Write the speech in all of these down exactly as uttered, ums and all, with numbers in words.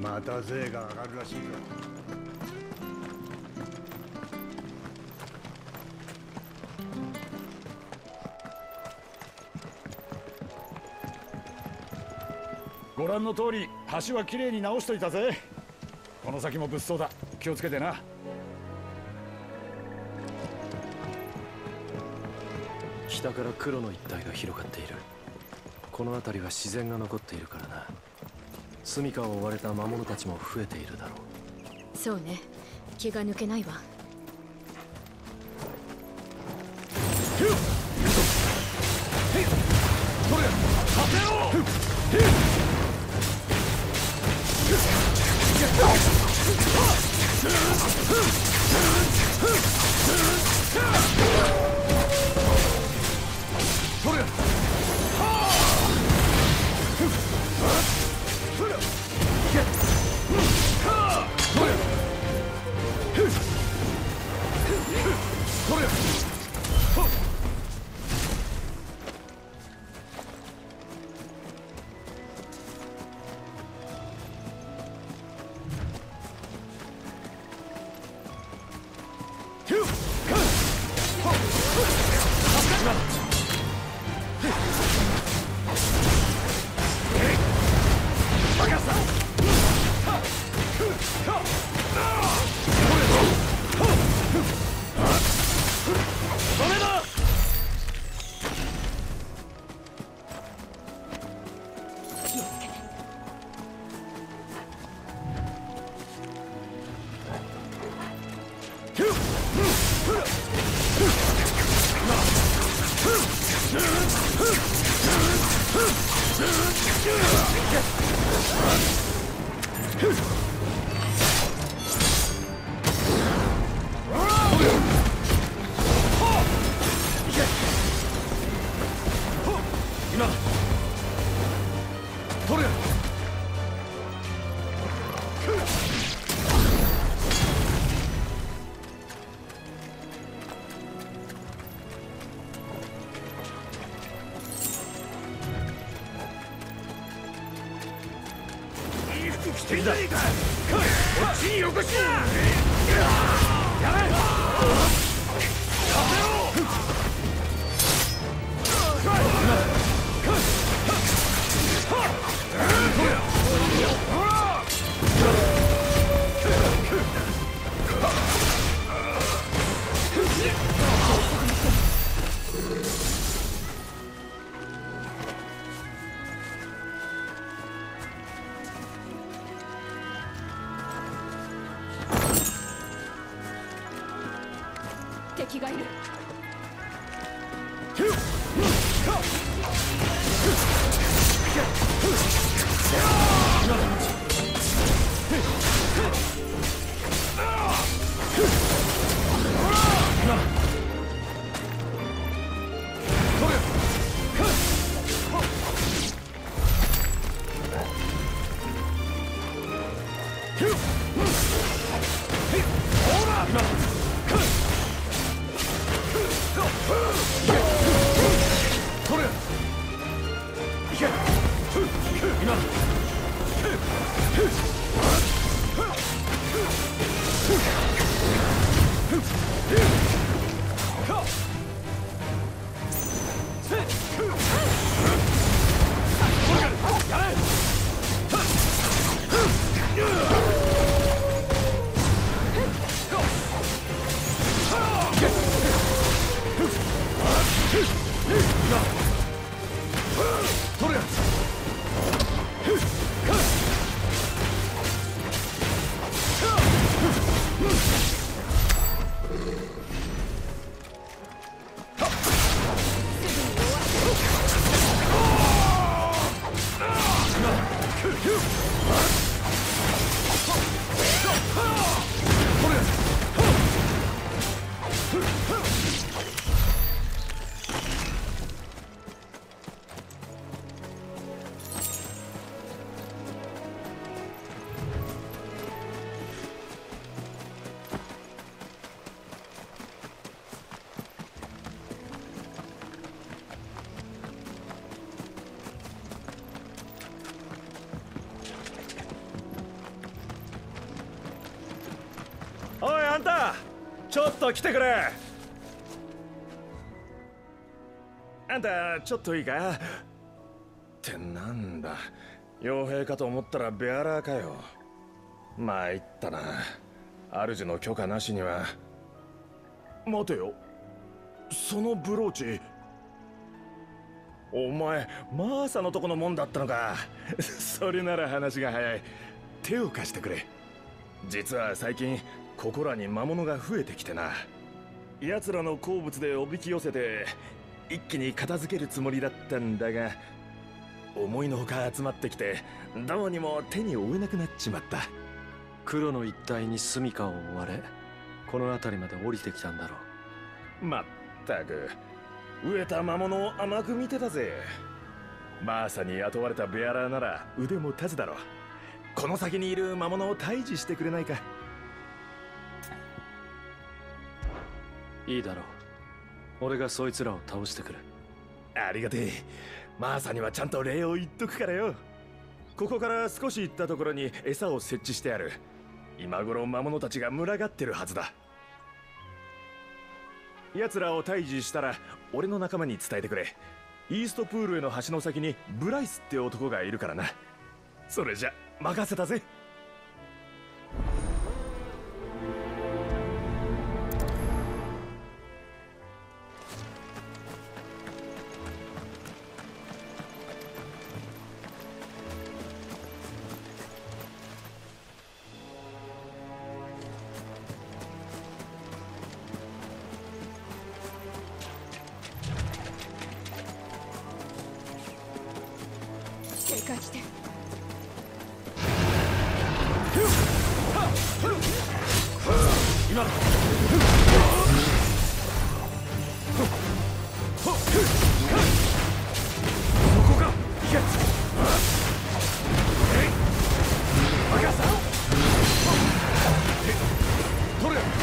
また税が上がるらしいぞ。 ご覧の通り橋はきれいに直しといたぜ。この先も物騒だ、気をつけてな。 北から黒の一帯が広がっている。この辺りは自然が残っているからな。住処を追われた魔物たちも増えているだろう。そうね、気が抜けないわ。敵がいる。 ンタ、ちょっと来てくれ。あんたちょっといいか。ってなんだ、傭兵かと思ったらベアラーかよ。参ったな、主の許可なしには。待てよ、そのブローチ、お前マーサのとこのもんだったのか。それなら話が早い。手を貸してくれ。実は最近ここらに魔物が増えてきてな。奴らの好物でおびき寄せて一気に片付けるつもりだったんだが、思いのほか集まってきてどうにも手に負えなくなっちまった。 黒の一帯に住処を追われ、この辺りまで降りてきたんだろう。 まったく飢えた魔物を甘く見てたぜ。マーサに雇われたベアラーなら腕も立つだろう。この先にいる魔物を退治してくれないか。 いいだろう、俺がそいつらを倒してくる。 ありがてえ。マーサにはちゃんと礼を言っとくからよ。ここから少し行ったところに餌を設置してある。今頃魔物たちが群がってるはずだ。奴らを退治したら俺の仲間に伝えてくれ。イーストプールへの橋の先にブライスって男がいるからな。それじゃ任せたぜ。 警戒して。 今だ。そこか。行け。任せろ。取れ。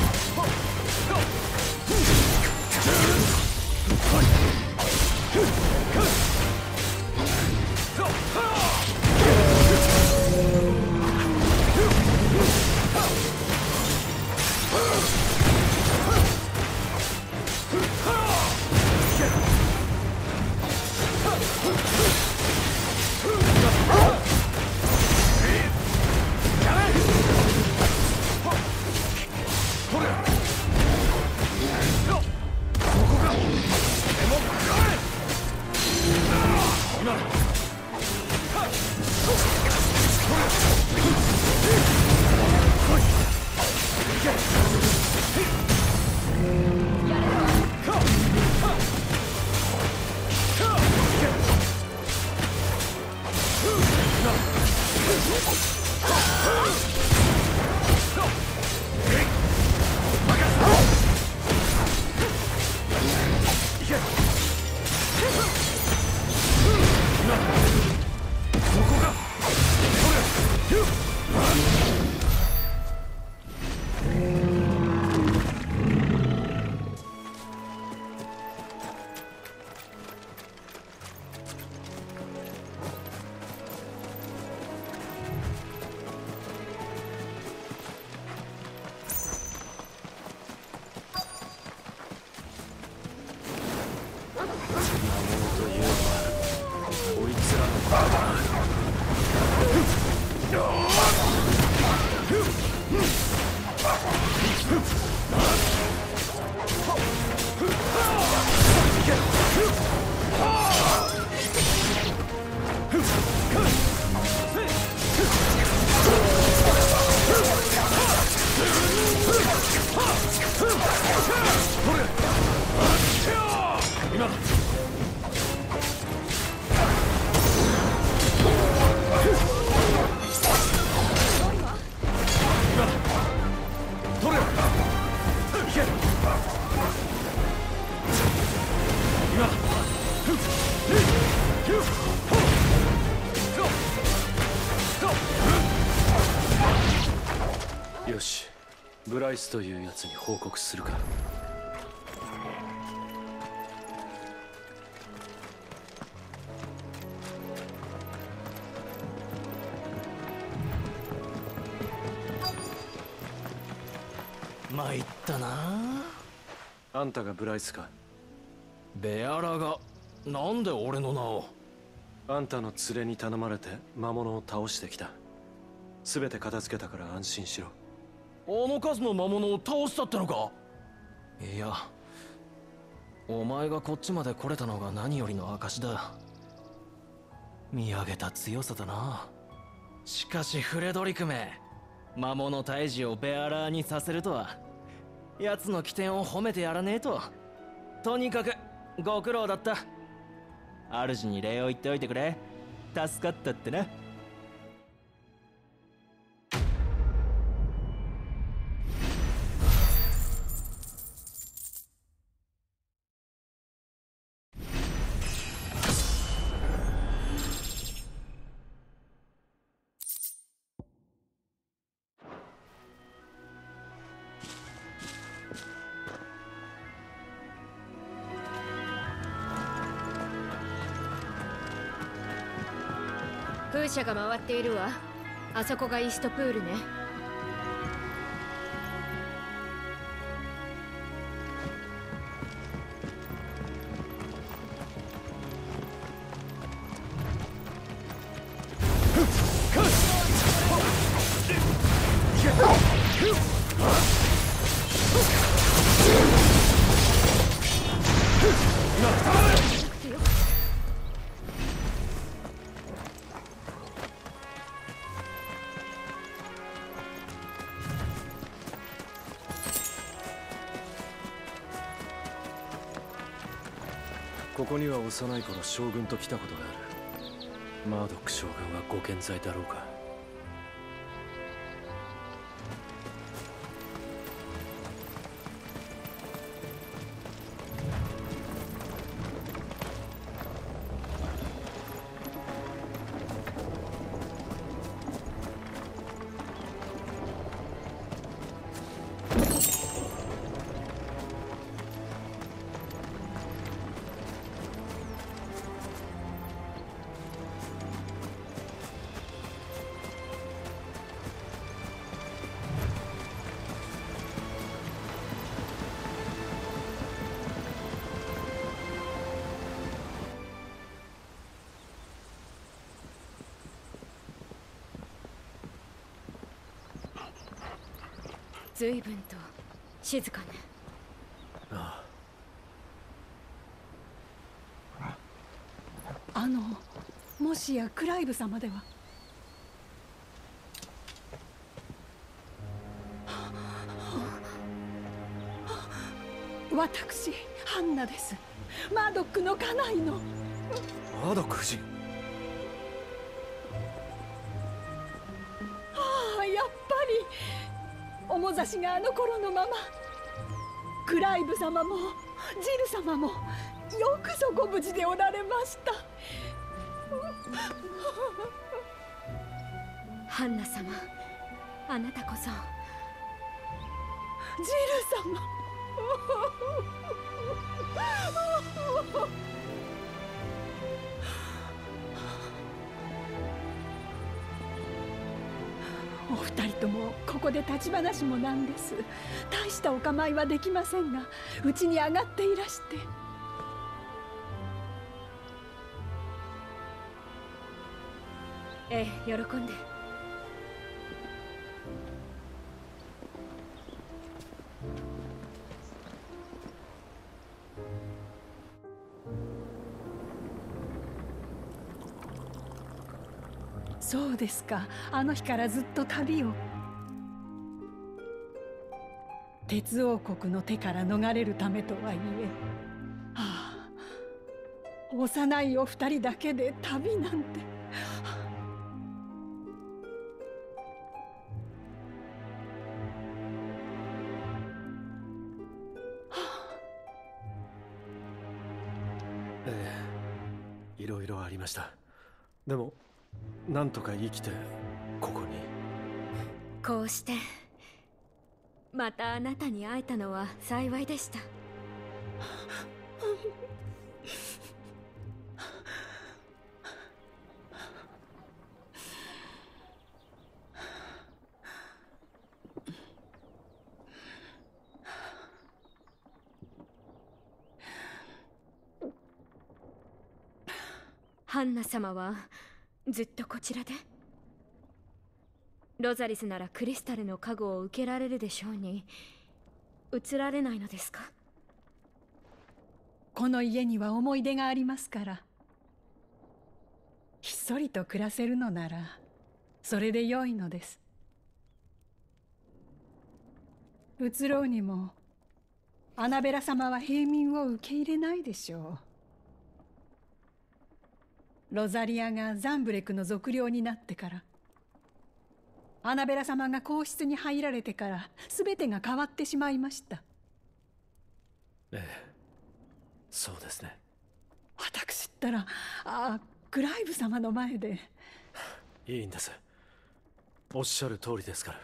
よし、ブライスというやつに報告するか。 参ったな。 あんたがブライスか？ ベアラがなんで俺の名を？ あんたの連れに頼まれて魔物を倒してきた。全て片付けたから安心しろ。 あの数の魔物を倒したってのか？いや、お前がこっちまで来れたのが何よりの証だ。見上げた強さだな。しかしフレドリクめ、魔物退治をベアラーにさせるとは、奴の起点を褒めてやらねえと。とにかくご苦労だった。主に礼を言っておいてくれ。助かったってな。 風車が回っているわ。あそこがイーストプールね。 ここには幼い頃将軍と来たことがある。マードック将軍はご健在だろうか？ 随分と静かね。 ああの、もしやクライブ様では？私ハンナです。マードックの家内の。 マードック夫人。 ああ、やっぱり面差しがあの頃のまま。クライブ様もジル様もよくぞご無事でおられました。 ハンナ様、あなたこそ。 ジル様。お二人ともここで立ち話もなんです。大したお構いはできませんが、うちに上がっていらして。 ええ、喜んで。 そうですか。あの日からずっと旅を。鉄王国の手から逃れるためとはいえ、はあ、幼いお二人だけで旅なんて。 ええ、いろいろありました。でもなんとか生きてここに。 こうしてまたあなたに会えたのは幸いでした。 ハンナ様はずっとこちらで？ロザリスならクリスタルの加護を受けられるでしょうに、移られないのですか？ この家には思い出がありますから。ひっそりと暮らせるのならそれで良いのです。移ろうにもアナベラ様は平民を受け入れないでしょう。ロザリアがザンブレクの属領になってから、アナベラ様が皇室に入られてから、全てが変わってしまいました。 ええ、そうですね。 私ったら、ああ、クライブ様の前で。 いいんです。おっしゃる通りですから。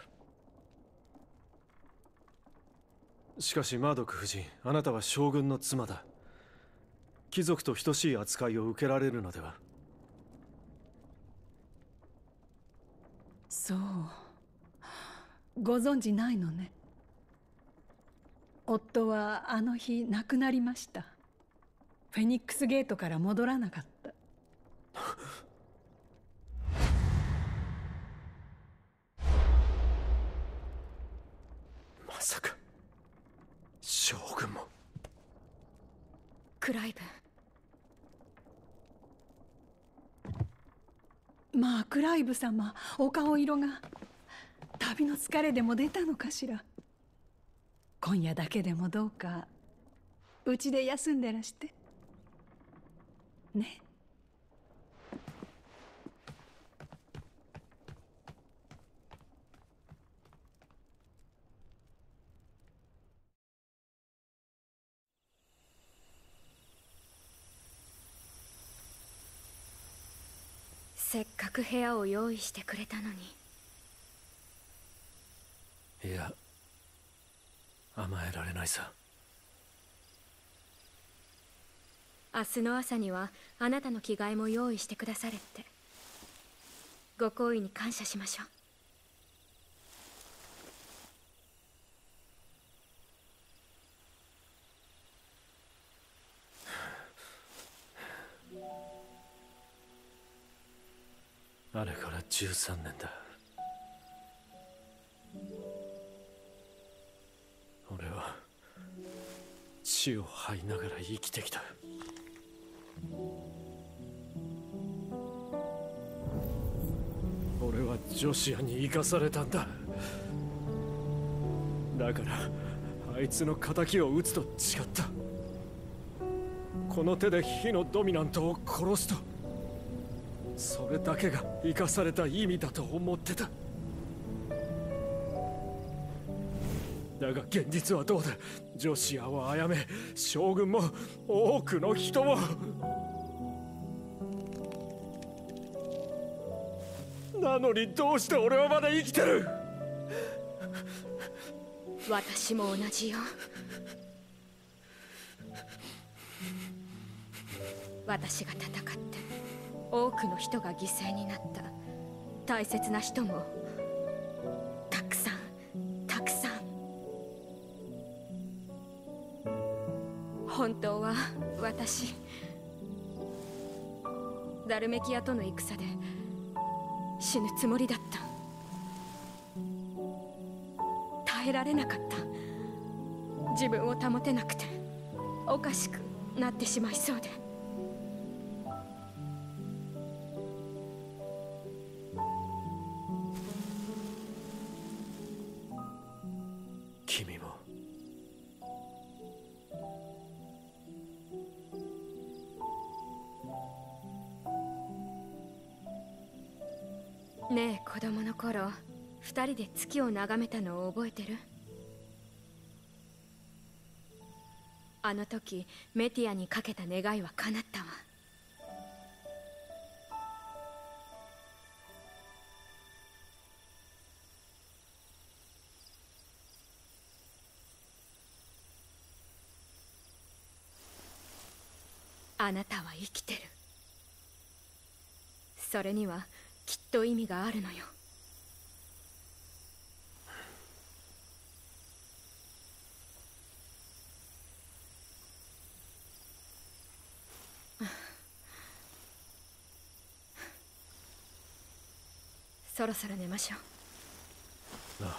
しかしマードク夫人、あなたは将軍の妻だ。貴族と等しい扱いを受けられるのでは？ そう、ご存じないのね。夫はあの日亡くなりました。フェニックスゲートから戻らなかった。 まさか将軍も。 クライブ。まあクライブ様、お顔色が。旅の疲れでも出たのかしら。今夜だけでもどうかうちで休んでらしてね。 せっかく部屋を用意してくれたのに。 いや、甘えられないさ。 明日の朝にはあなたの着替えも用意してくだされって。ご好意に感謝しましょう。あれからじゅうさんねんだ。俺は血を這いながら生きてきた。俺はジョシアに生かされたんだ。だからあいつの仇を討つと誓った。この手で火のドミナントを殺すと、それだけが生かされた意味だと思ってた。だが現実はどうだ。ジョシアを殺め、将軍も多くの人も。なのにどうして俺はまだ生きてる？ う。私も同じよ。私が戦って多くの人が犠牲になった。大切な人もたくさんたくさん。本当は私、ダルメキアとの戦で死ぬつもりだった。耐えられなかった。自分を保てなくておかしくなってしまいそうで。 君も。 ねえ子供の頃、二人で月を眺めたのを覚えてる？あの時メティアにかけた願いは叶ったわ。あなたは生きてる。それにはきっと意味があるのよ。 そろそろ寝ましょう。 なあ。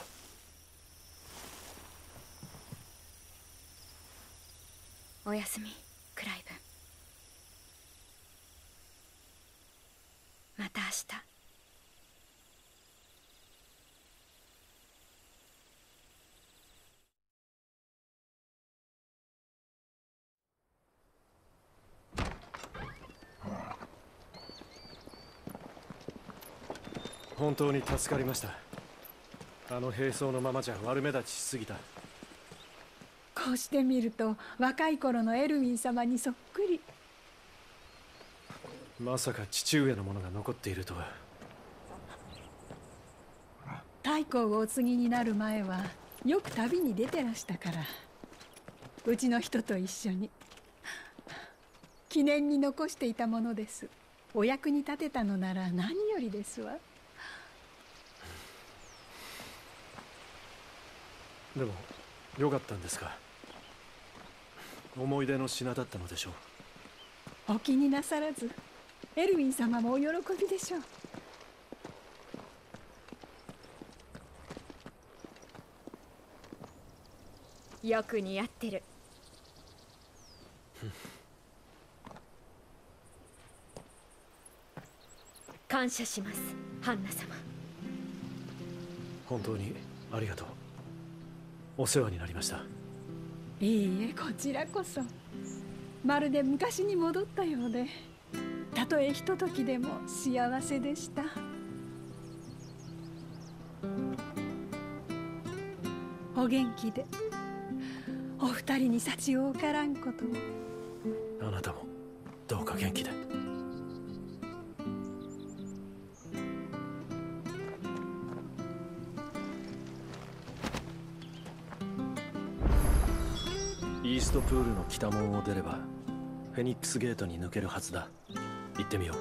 おやすみ、クライブ。また明日。 本当に助かりました。あの兵装のままじゃ悪目立ちしすぎた。 こうしてみると若い頃のエルウィン様にそっくり。 まさか父上のものが残っているとは。 太閤をお継ぎになる前はよく旅に出てらしたから、うちの人と一緒に記念に残していたものです。お役に立てたのなら何よりですわ。 でもよかったんですか。思い出の品だったのでしょう。 お気になさらず、エルウィン様もお喜びでしょう。 よく似合ってる。感謝します、ハンナ様。 本当にありがとう。お世話になりました。 いいえ、こちらこそ。まるで昔に戻ったようで、たとえひとときでも幸せでした。お元気で、お二人に幸多からんことを。 あなたもどうか元気で。イーストプールの北門を出ればフェニックスゲートに抜けるはずだ。行ってみよう。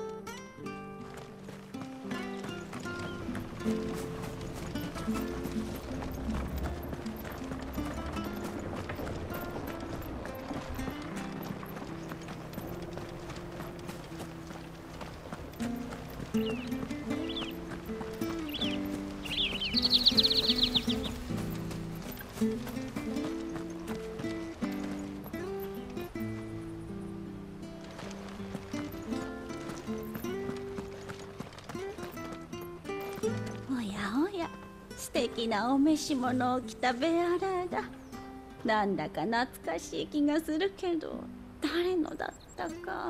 おやおや、素敵なお召し物を着たベアラーだ。なんだか懐かしい気がするけど、誰のだったか。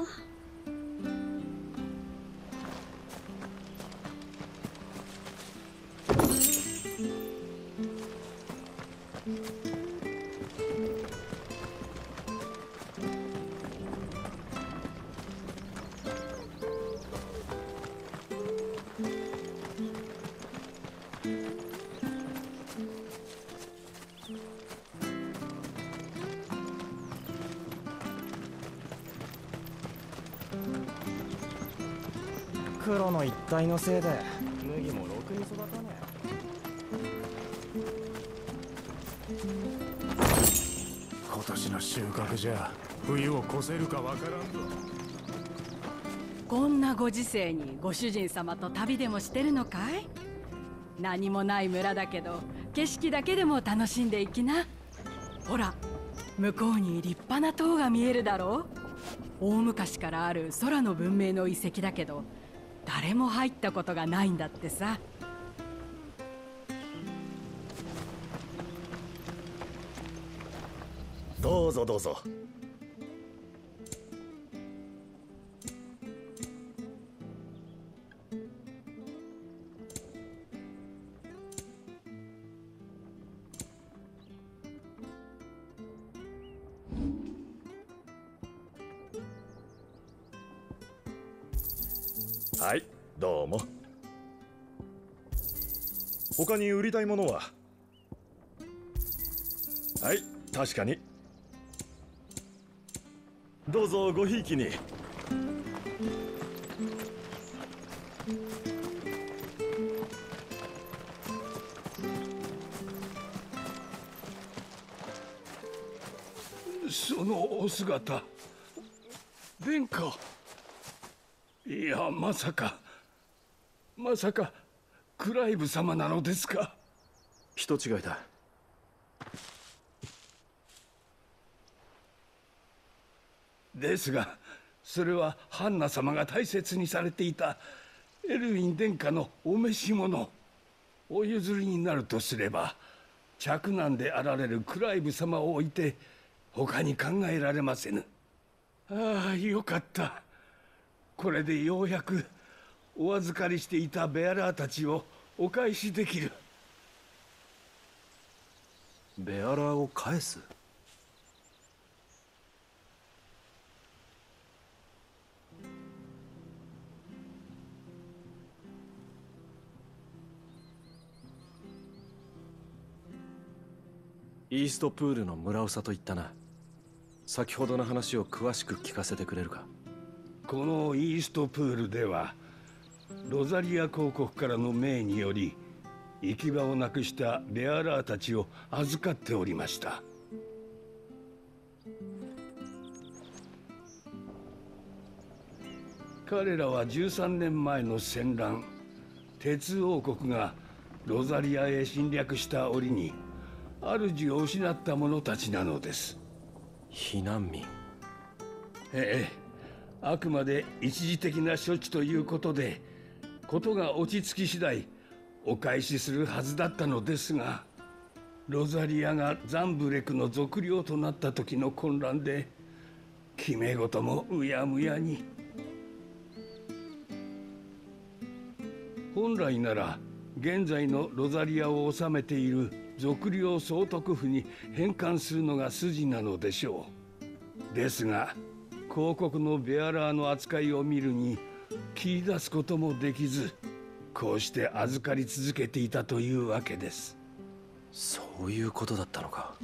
黒の一帯のせいで麦もろくに育たねえ。今年の収穫じゃ冬を越せるかわからんぞ。 こんなご時世にご主人様と旅でもしてるのかい？何もない村だけど景色だけでも楽しんでいきな。ほら、向こうに立派な塔が見えるだろう。大昔からある空の文明の遺跡だけど誰も入ったことがないんだってさ。 どうぞどうぞ。はい、どうも。他に売りたいものは？はい、確かに。どうぞごひいきに。 そのお姿、殿下。いや、まさかまさかクライブ様なのですか？ 人違いだ。 ですが、それはハンナ様が大切にされていたエルウィン殿下のお召し物。お譲りになるとすれば、嫡男であられるクライブ様を置いて他に考えられませぬ。ああ、よかった。これでようやくお預かりしていたベアラーたちをお返しできる。 ベアラーを返す？イーストプールの村長と言ったな。先ほどの話を詳しく聞かせてくれるか？ このイーストプールではロザリア公国からの命により行き場をなくしたベアラーたちを預かっておりました。彼らはじゅうさんねんまえの戦乱、鉄王国がロザリアへ侵略した折に主を失った者たちなのです。 避難民？ ええ、あくまで一時的な処置ということで、ことが落ち着き次第お返しするはずだったのですが、ロザリアがザンブレクの属領となった時の混乱で決め事もうやむやに。本来なら現在のロザリアを治めている属領総督府に返還するのが筋なのでしょう。ですが公国のベアラーの扱いを見るに切り出すこともできず、こうして預かり続けていたというわけです。 そういうことだったのか。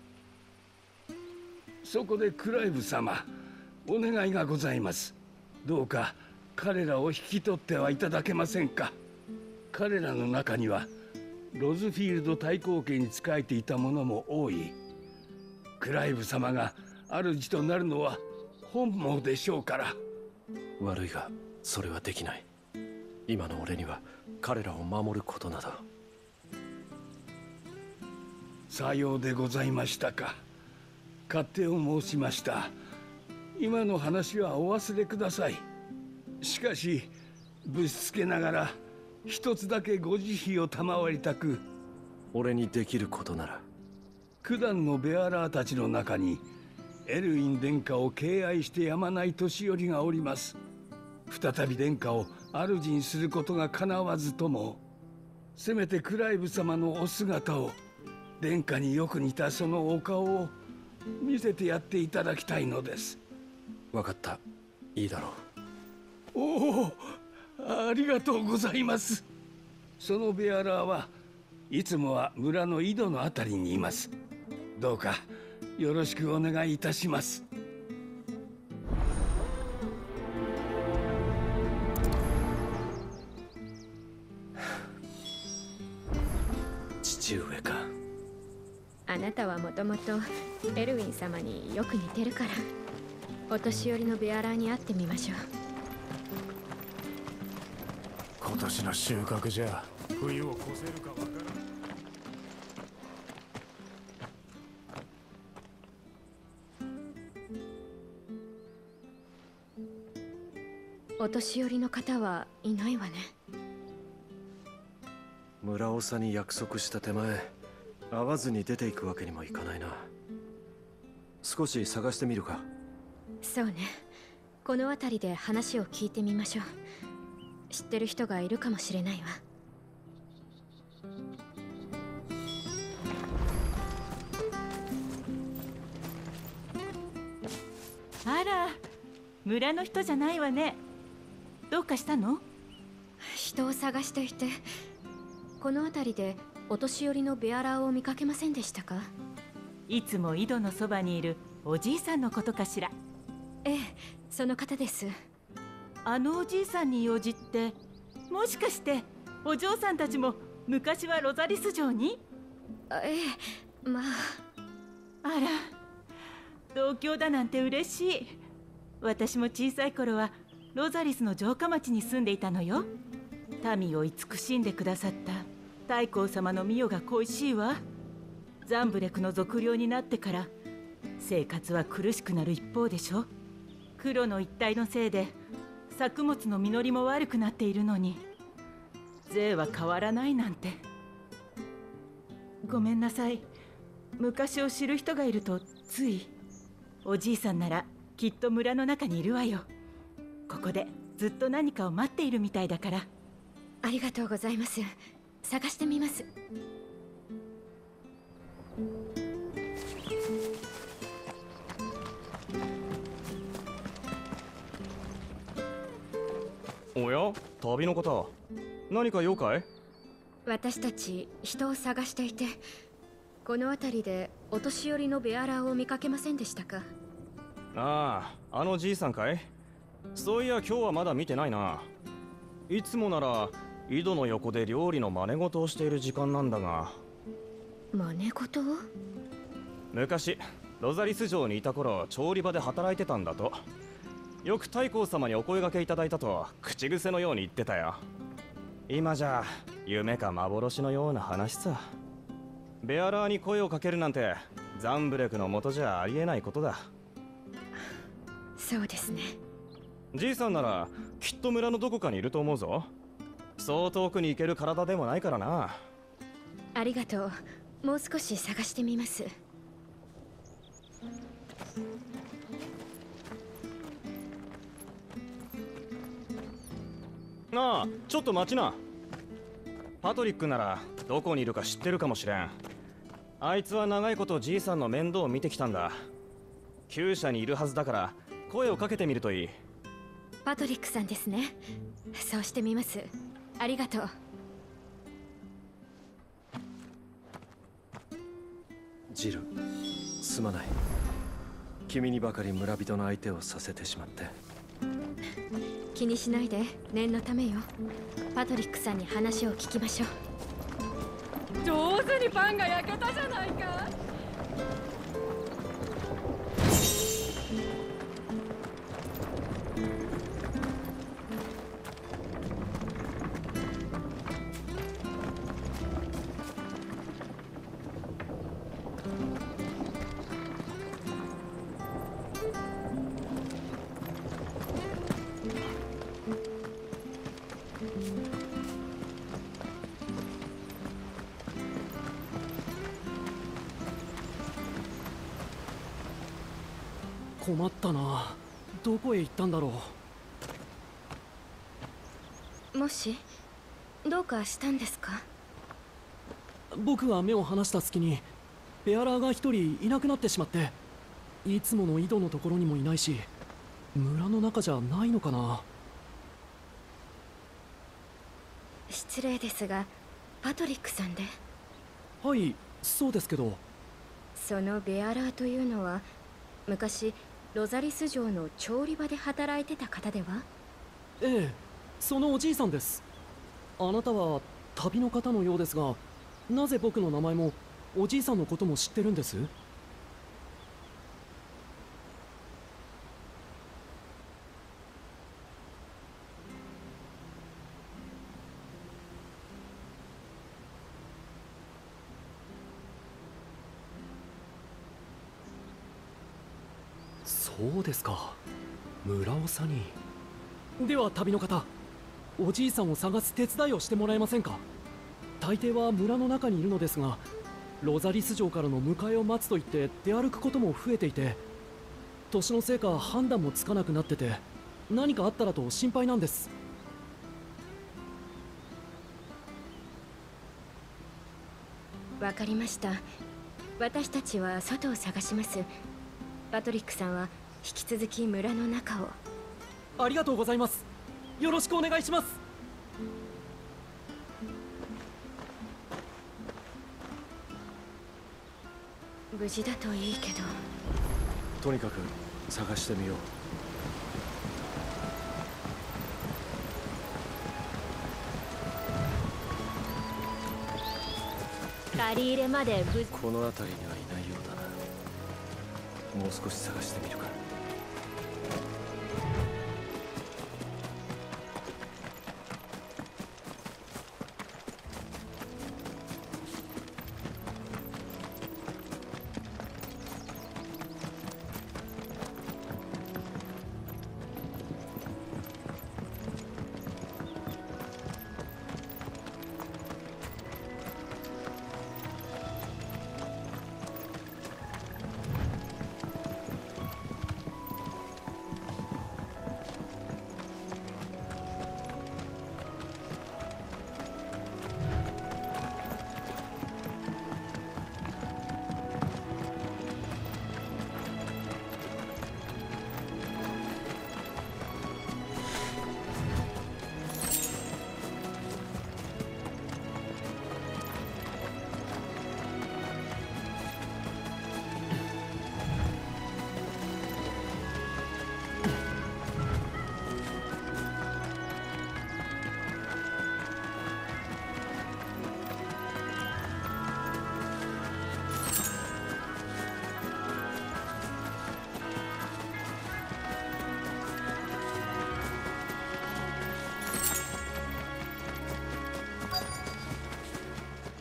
そこでクライブ様、お願いがございます。どうか彼らを引き取ってはいただけませんか。彼らの中にはロズフィールド大公家に仕えていた者も多い。クライブ様が主となるのは本望でしょうから。 悪いがそれはできない。今の俺には彼らを守ることなど。 さようでございましたか。勝手を申しました。今の話はお忘れください。しかしぶしつけながら一つだけご慈悲を賜りたく。 俺にできることなら。 九段のベアラーたちの中にエルウィン殿下を敬愛してやまない年寄りがおります。再び殿下を主にすることがかなわずとも、せめてクライブ様のお姿を、殿下によく似たそのお顔を見せてやっていただきたいのです。 分かった。いいだろう。おお、ありがとうございます。そのベアラーはいつもは村の井戸のあたりにいます。どうかよろしくお願いいたします。 父上か。 あなたはもともとエルウィン様によく似てるから、お年寄りのベアラーに会ってみましょう。 今年の収穫じゃ冬を越せるかわからん。 お年寄りの方はいないわね。 村長に約束した手前、会わずに出ていくわけにもいかないな。少し探してみるか。 そうね、この辺りで話を聞いてみましょう。知ってる人がいるかもしれないわ。 あら、村の人じゃないわね。どうかしたの？ 人を探していて、この辺りでお年寄りのベアラーを見かけませんでしたか？ いつも井戸のそばにいるおじいさんのことかしら。 ええ、その方です。 あのおじいさんに用事って、もしかしてお嬢さんたちも昔はロザリス城に？ ええ、まあ。 あら、同郷だなんて嬉しい。私も小さい頃はロザリスの城下町に住んでいたのよ。 民を慈しんでくださった太后様の御代が恋しいわ。ザンブレクの賊領になってから生活は苦しくなる一方でしょ。黒の一帯のせいで作物の実りも悪くなっているのに税は変わらないなんて。ごめんなさい。昔を知る人がいるとつい。おじいさんならきっと村の中にいるわよ。ここでずっと何かを待っているみたいだから。 ありがとうございます。探してみます。 おや、旅の方、何か用かい？ 私たち人を探していて、この辺りでお年寄りのベアラーを見かけませんでしたか？ ああ、あのじいさんかい？そういや今日はまだ見てないな。いつもなら井戸の横で料理の真似事をしている時間なんだが。 真似事を？ 昔ロザリス城にいた頃調理場で働いてたんだと。よく太后様にお声掛けいただいたと口癖のように言ってたよ。今じゃ夢か幻のような話さ。ベアラーに声をかけるなんてザンブレクの元じゃありえないことだ。 そうですね。 じいさんならきっと村のどこかにいると思うぞ。そう遠くに行ける体でもないからな。 ありがとう。もう少し探してみます。 なあ、ちょっと待ちな。パトリックならどこにいるか知ってるかもしれん。あいつは長いことじいさんの面倒を見てきたんだ。厩舎にいるはずだから声をかけてみるといい。 パトリックさんですね。そうしてみます。ありがとう。 ジル、すまない。君にばかり村人の相手をさせてしまって。 気にしないで、念のためよ。パトリックさんに話を聞きましょう。 上手にパンが焼けたじゃないか。 困ったな。どこへ行ったんだろう。もしどうかしたんですか？ 僕は目を離した隙にベアラーが一人いなくなってしまって、いつもの井戸のところにもいないし、村の中じゃないのかな。 失礼ですが、パトリックさんで？ はい、そうですけど。 そのベアラーというのは昔ロザリス城の調理場で働いてた方では？ ええ、そのおじいさんです。あなたは旅の方のようですが、なぜ僕の名前もおじいさんのことも知ってるんです？そうですか、村長に。では旅の方、おじいさんを探す手伝いをしてもらえませんか？大抵は村の中にいるのですが、ロザリス城からの迎えを待つと言って出歩くことも増えていて、年のせいか判断もつかなくなってて、何かあったらと心配なんです。 わかりました。私たちは外を探します。パトリックさんは引き続き村の中を。 ありがとうございます。よろしくお願いします。 無事だといいけど。 とにかく探してみよう。借り入れまで無事。 この辺りにはいないようだな。もう少し探してみるか。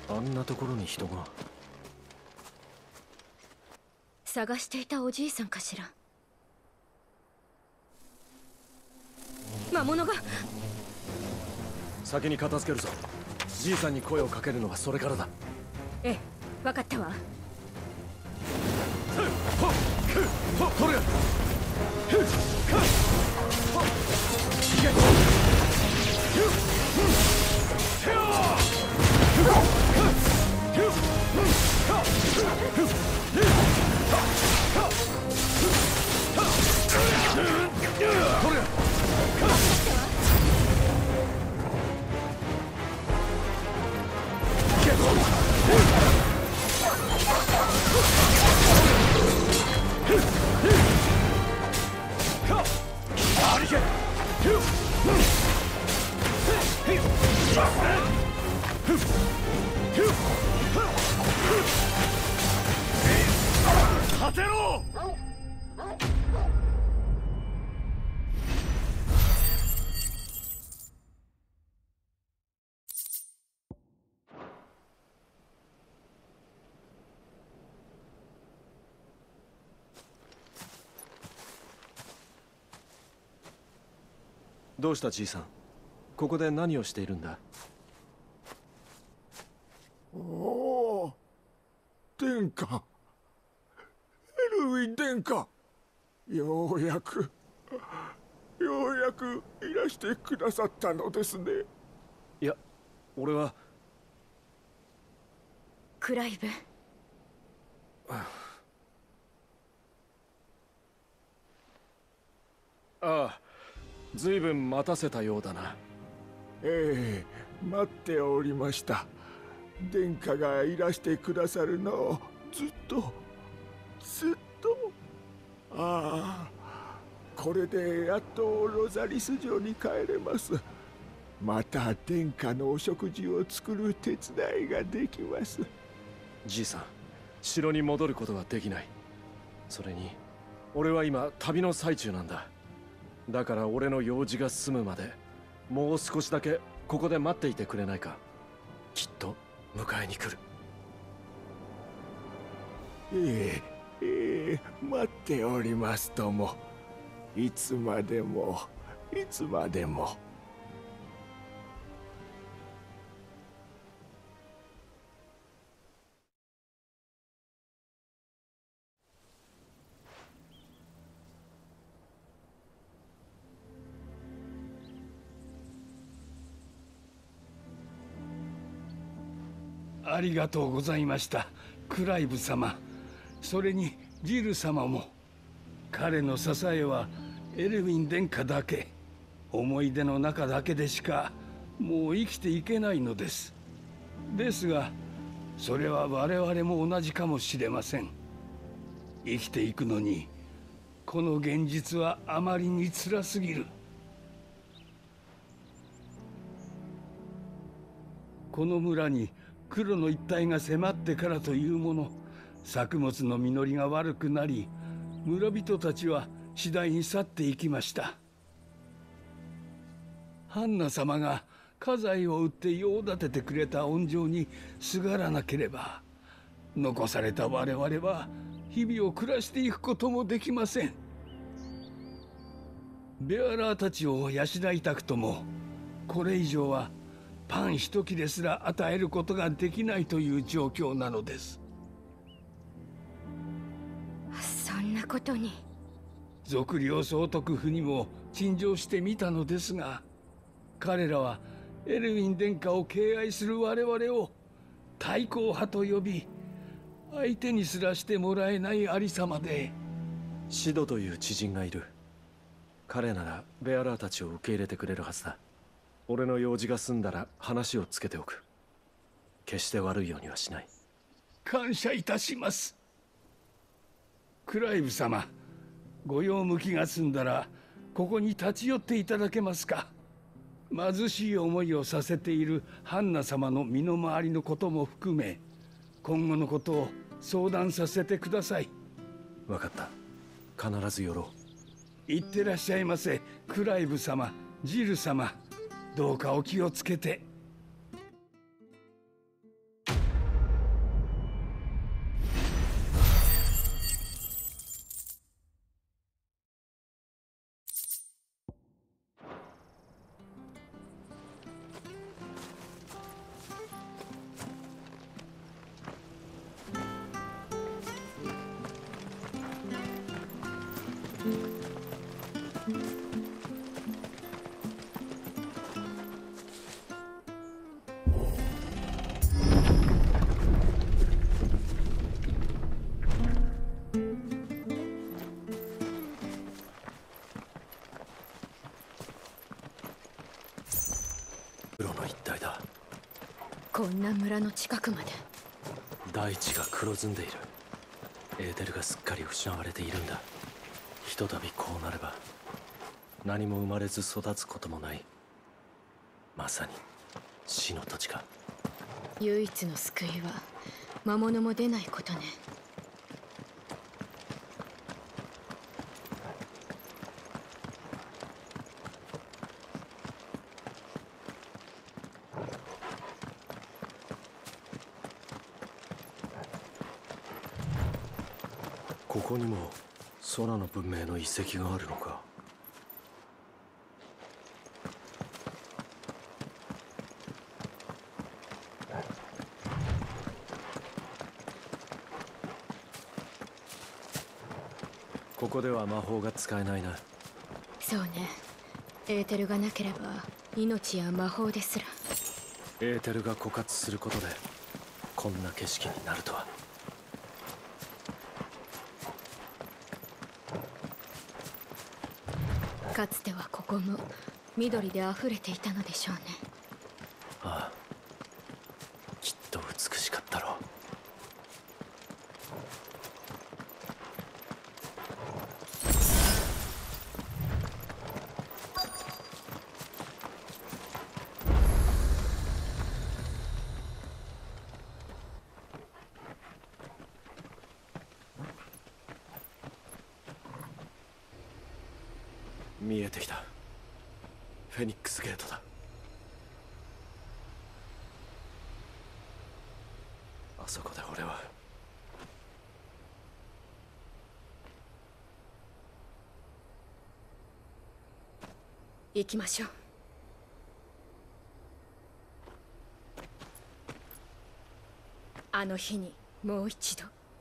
あんなところに人が。 探していたおじいさんかしら。魔物が。 先に片付けるぞ。じいさんに声をかけるのはそれからだ。 ええ、分かったわ。 これ立てろ！ どうしたじいさん、ここで何をしているんだ？ おお、殿下、エルウィン殿下、ようやくようやくいらしてくださったのですね。 いや、俺はクライブ。 ああ、ずいぶん待たせたようだな。 ええ、待っておりました。殿下がいらしてくださるのをずっとずっと。ああ、これでやっとロザリス城に帰れます。また殿下のお食事を作る手伝いができます。 じいさん、城に戻ることはできない。それに俺は今旅の最中なんだ。だから俺の用事が済むまでもう少しだけここで待っていてくれないか。きっと迎えに来る。 ええええ、待っておりますとも。いつまでもいつまでも。 ありがとうございました、クライブ様。それにジル様も。彼の支えはエルウィン殿下だけ、思い出の中だけでしかもう生きていけないのです。ですがそれは我々も同じかもしれません。生きていくのにこの現実はあまりに辛すぎる。この村に黒の一帯が迫ってからというもの、作物の実りが悪くなり、村人たちは次第に去っていきました。ハンナ様が家財を売って用立ててくれた恩情にすがらなければ、残された我々は日々を暮らしていくこともできません。ベアラーたちを養いたくとも、これ以上はパン一切れすら与えることができないという状況なのです。 そんなことに。 賊領総督府にも陳情してみたのですが、彼らはエルウィン殿下を敬愛する我々を対抗派と呼び、相手にすらしてもらえないありさまで。 シドという知人がいる。彼ならベアラーたちを受け入れてくれるはずだ。俺の用事が済んだら話をつけておく。決して悪いようにはしない。 感謝いたします。クライブ様、ご用向きが済んだらここに立ち寄っていただけますか。貧しい思いをさせているハンナ様の身の回りのことも含め、今後のことを相談させてください。 分かった。必ず寄ろう。いってらっしゃいませ、クライブ様、ジル様。どうかお気をつけて。 こんな村の近くまで。 大地が黒ずんでいる。エーテルがすっかり失われているんだ。ひとたびこうなれば何も生まれず育つこともない。まさに死の土地か。 唯一の救いは魔物も出ないことね。 ここにも空の文明の遺跡があるのか。ここでは魔法が使えないな。 そうね。エーテルがなければ命や魔法ですら。 エーテルが枯渇することでこんな景色になるとは。 かつてはここも緑で溢れていたのでしょうね。 ああ、きっと美しかったろう。見えてきた。フェニックスゲートだ。あそこで俺は行きましょう。あの日にもう一度。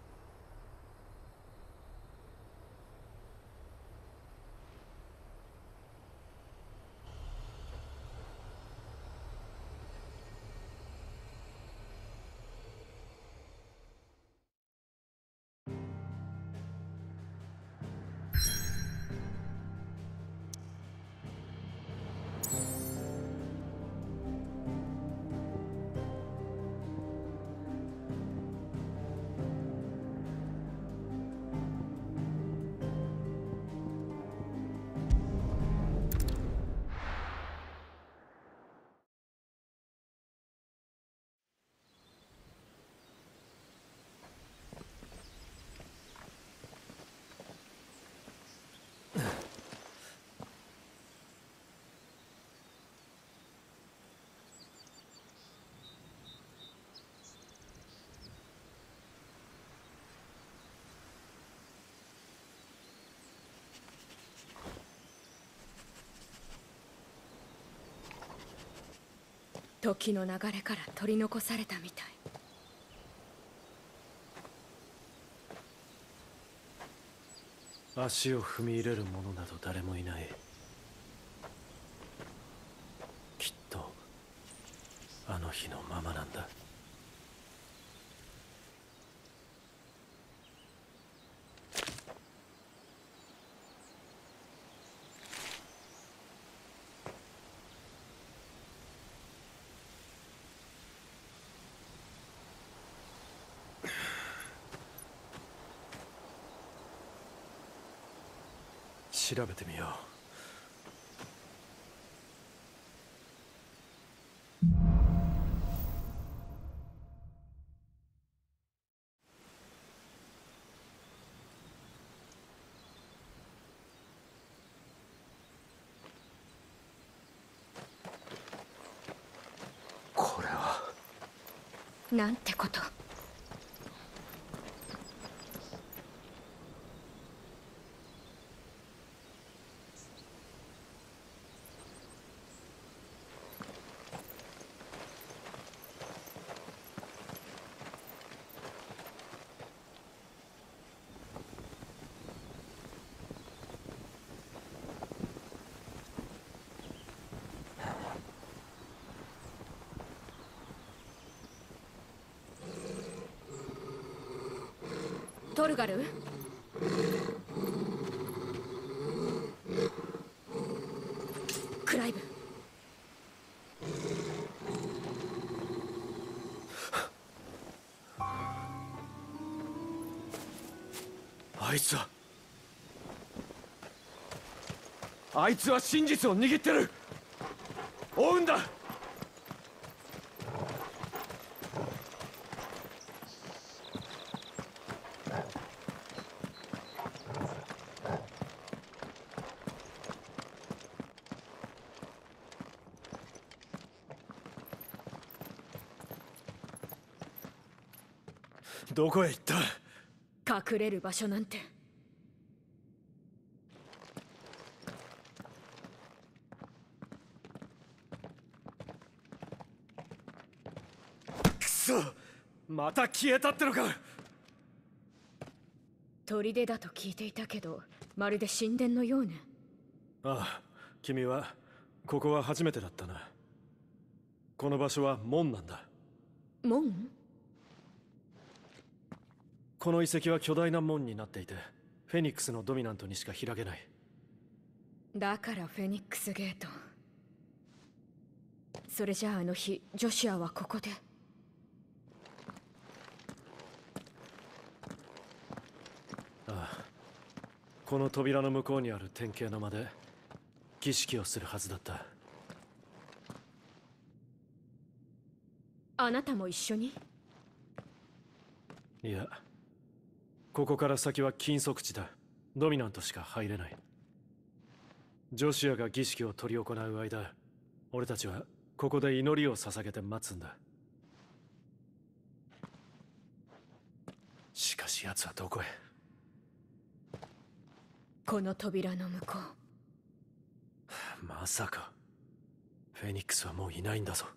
時の流れから取り残されたみたい。 足を踏み入れる者など誰もいない。きっとあの日のままなんだ。調べてみよう。これはなんてこと。トルガル？クライブ。 いつはあいつは真実を握ってる。追うんだ。どこへ行った？ 隠れる場所なんて。 くそ！また消えたってのか。 砦だと聞いていたけど、まるで神殿のようね。 ああ、君はここは初めてだったな。この場所は門なんだ。 門？ この遺跡は巨大な門になっていて、フェニックスのドミナントにしか開けない。 だからフェニックスゲート。それじゃああの日ジョシュアはここで。 ああ、この扉の向こうにある典型の間で儀式をするはずだった。 あなたも一緒に？ いや、ここから先は禁足地だ。ドミナントしか入れない。ジョシュアが儀式を執り行う間、俺たちはここで祈りを捧げて待つんだ。しかし奴はどこへ？ この扉の向こう。まさかフェニックスはもういないんだぞ。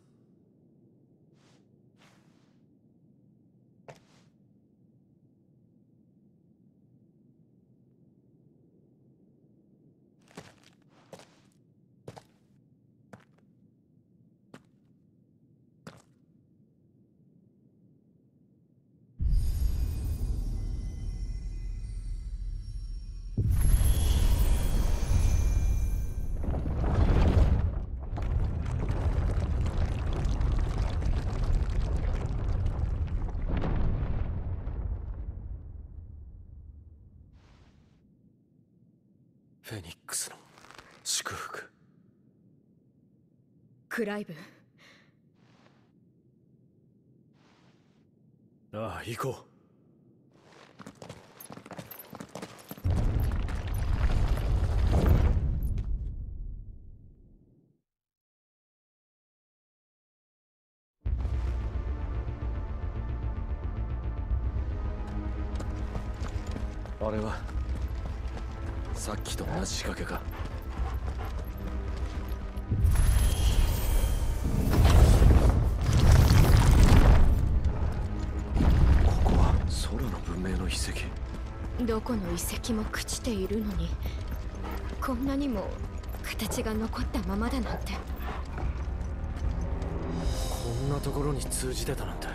フェニックスの祝福。 クライブ。 ああ、行こう。あれはさっきと同じ仕掛けか。ここは空の文明の遺跡。 どこの遺跡も朽ちているのに、こんなにも形が残ったままだなんて。 こんなところに通じてたなんて。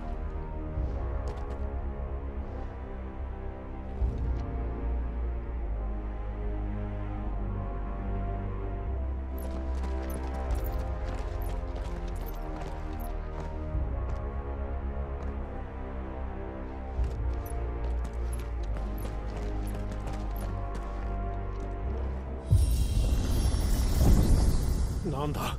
なんだ？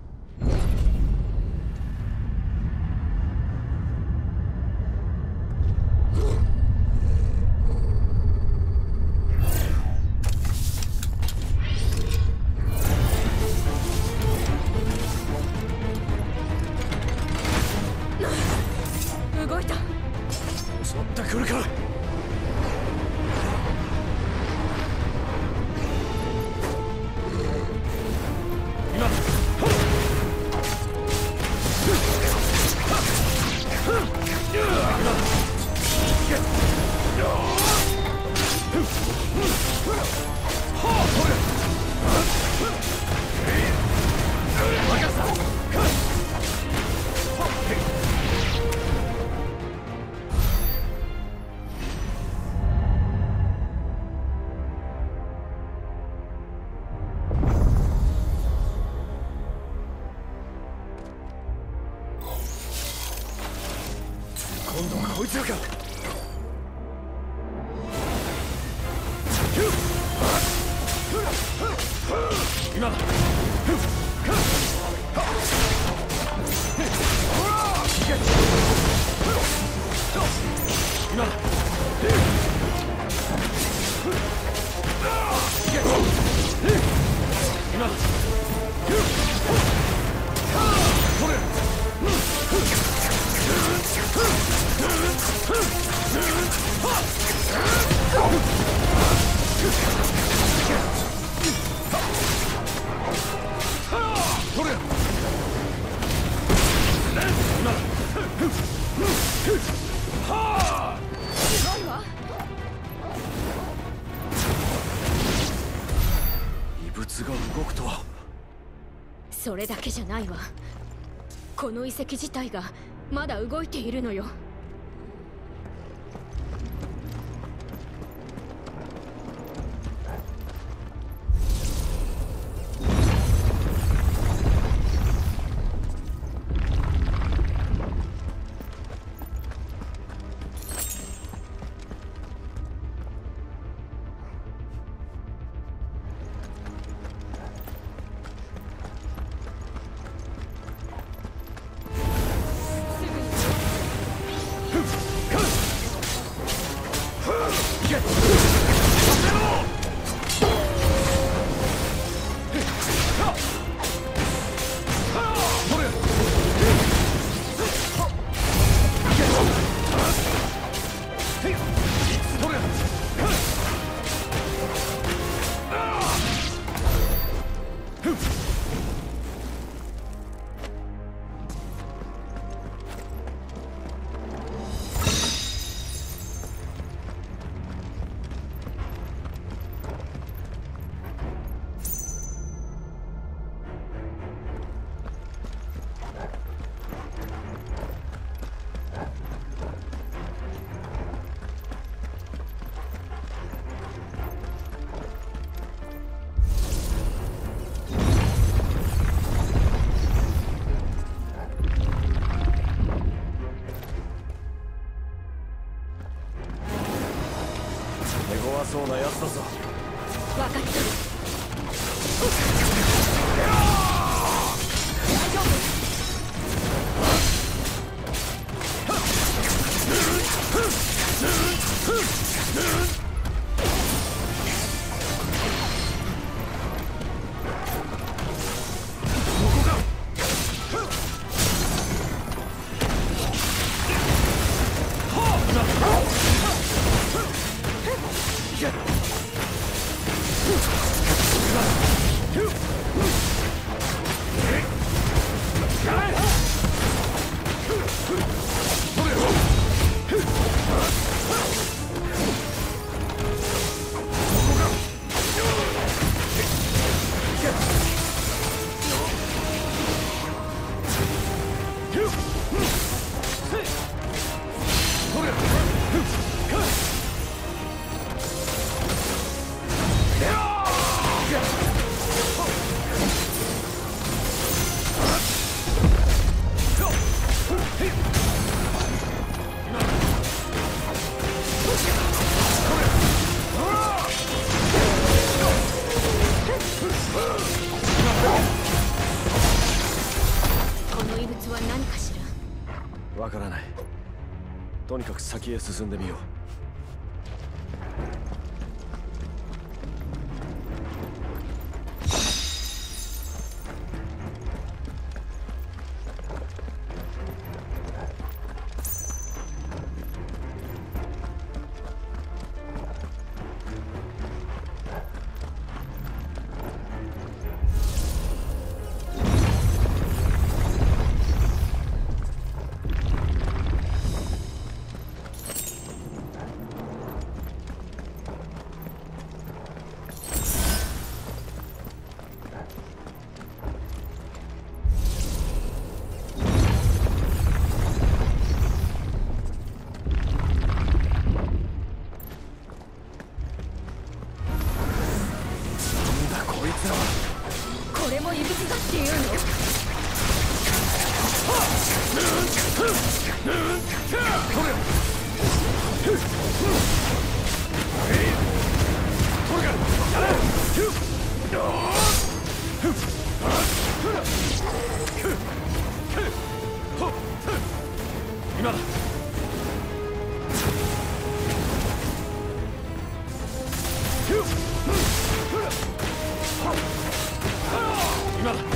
動いた。 襲ってくるか。今度はこいつらか。 今だ。今だ。今だ。これ。これ。 ないわ。 異物が動くとは。 それだけじゃないわ。この遺跡自体がまだ動いているのよ。 そうなやつだぞ。 分かってる。大丈夫。 わからない。とにかく先へ進んでみよう。 今だ。今だ。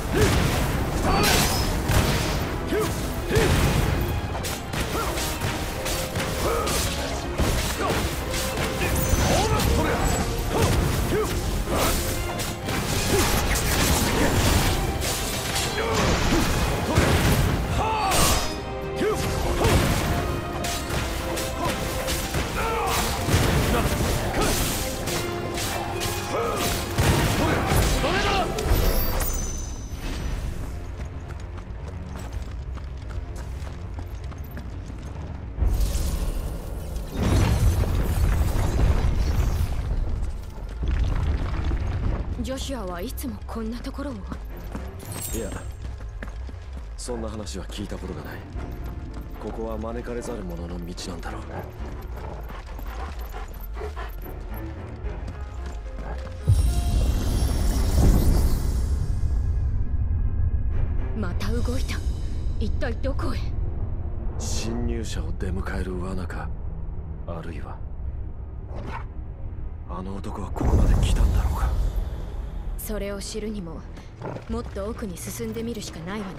ジョシュアはいつもこんなところを。 いや、そんな話は聞いたことがない。ここは招かれざる者の道なんだろう。また動いた。一体どこへ。 侵入者を出迎える罠か、あるいはあの男はここまで来たんだろうか。 それを知るにももっと奥に進んでみるしかないわね。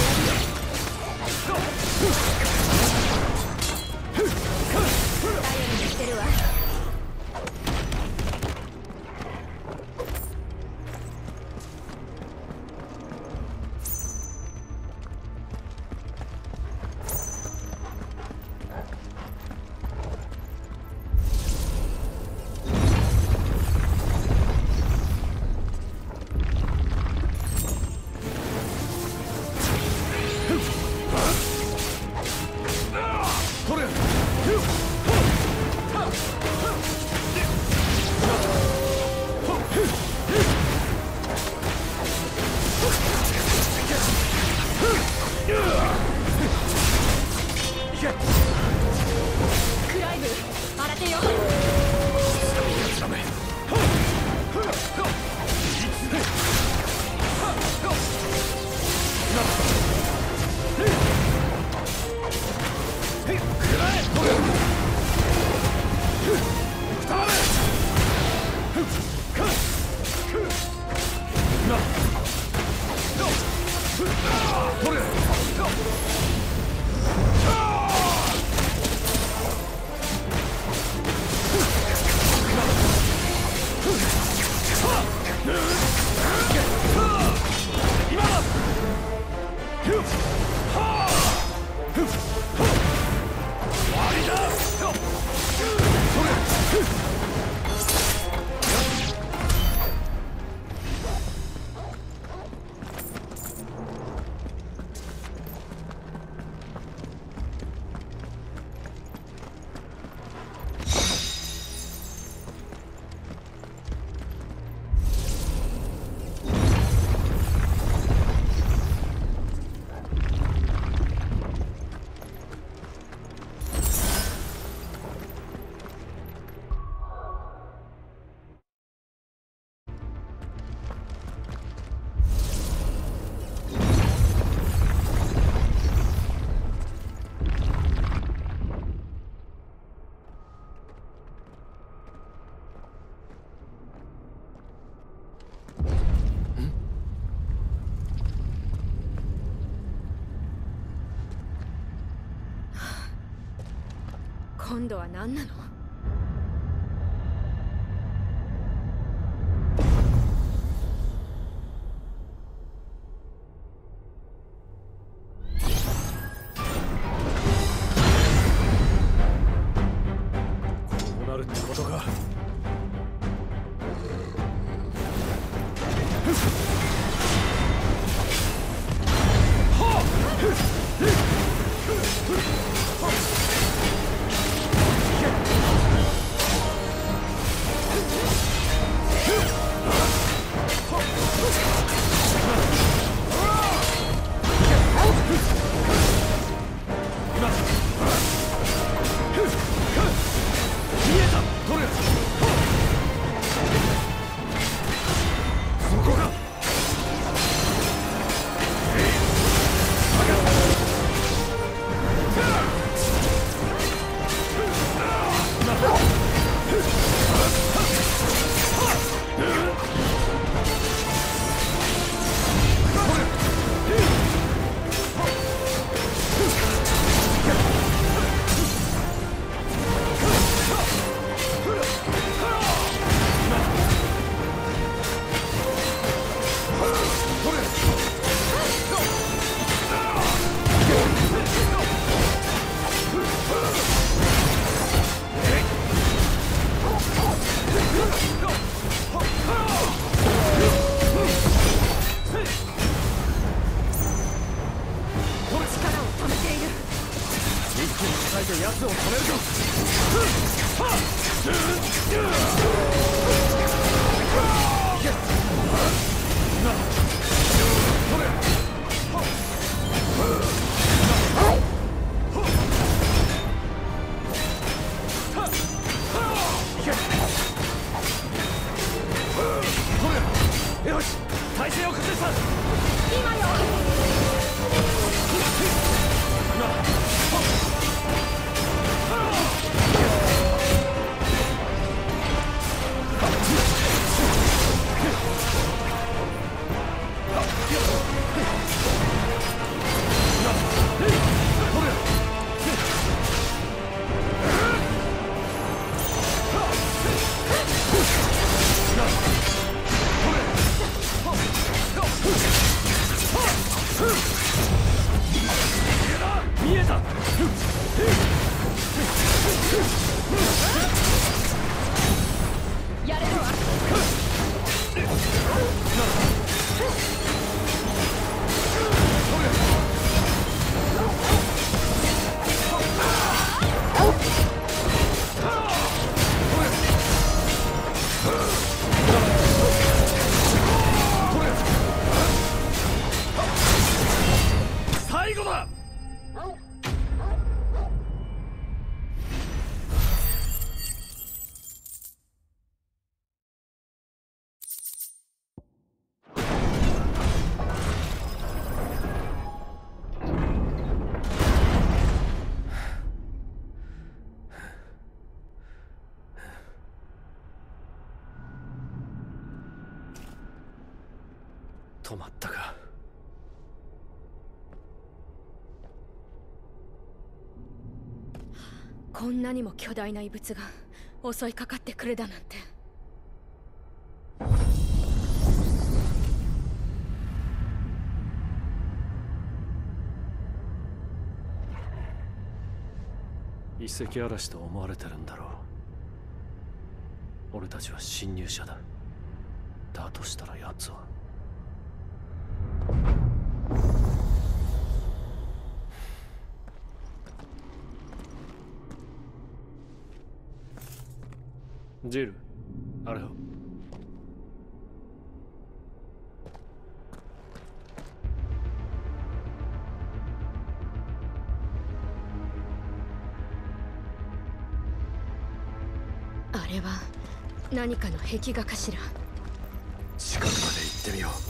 頼今度は何なの？ こうなるってことか。 よし、体勢を崩した。 今よ。 見えた。 やれるわ。 最後だ。 止まったか。 こんなにも巨大な異物が襲いかかってくるだなんて。 遺跡嵐と思われてるんだろう。俺たちは侵入者だ。だとしたら奴はジル、あれを。 あれは何かの壁画かしら。 近くまで行ってみよう。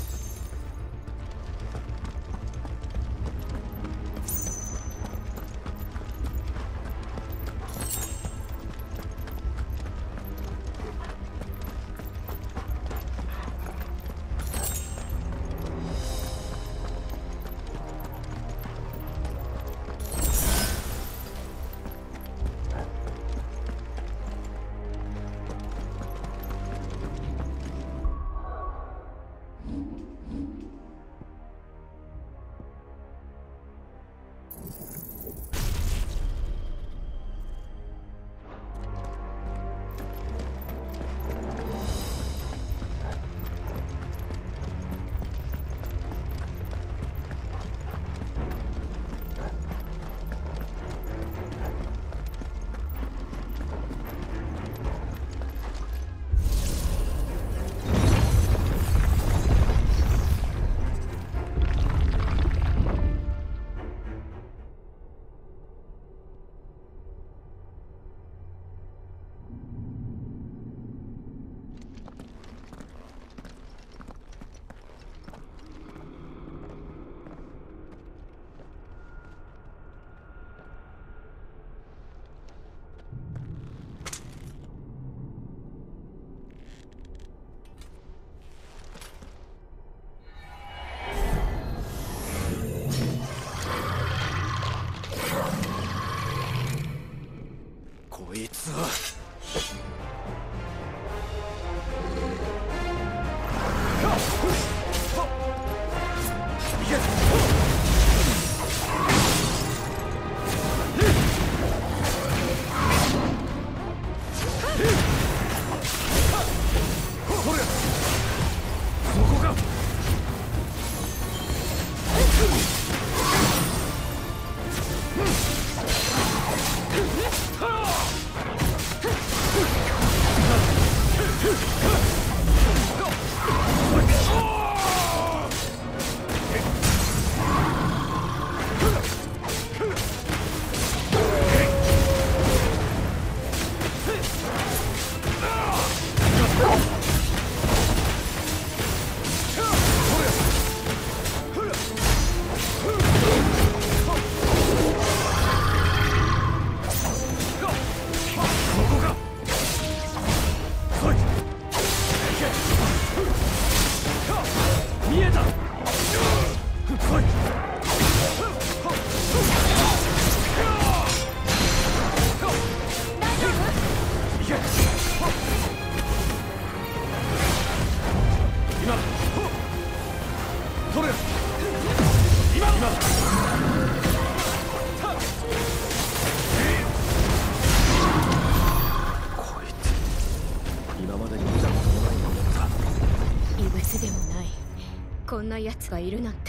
こんな奴がいるなんて。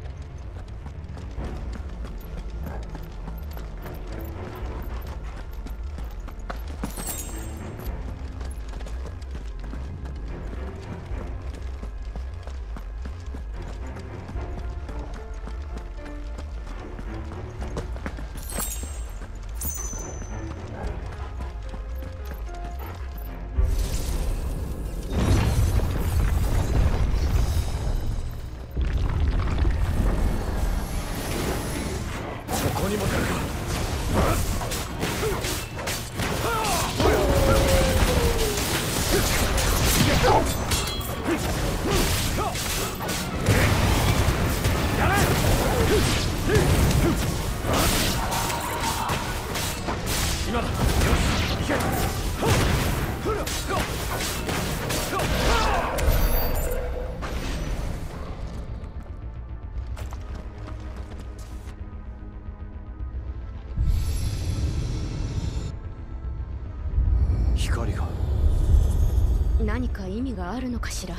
光が何か意味があるのかしら。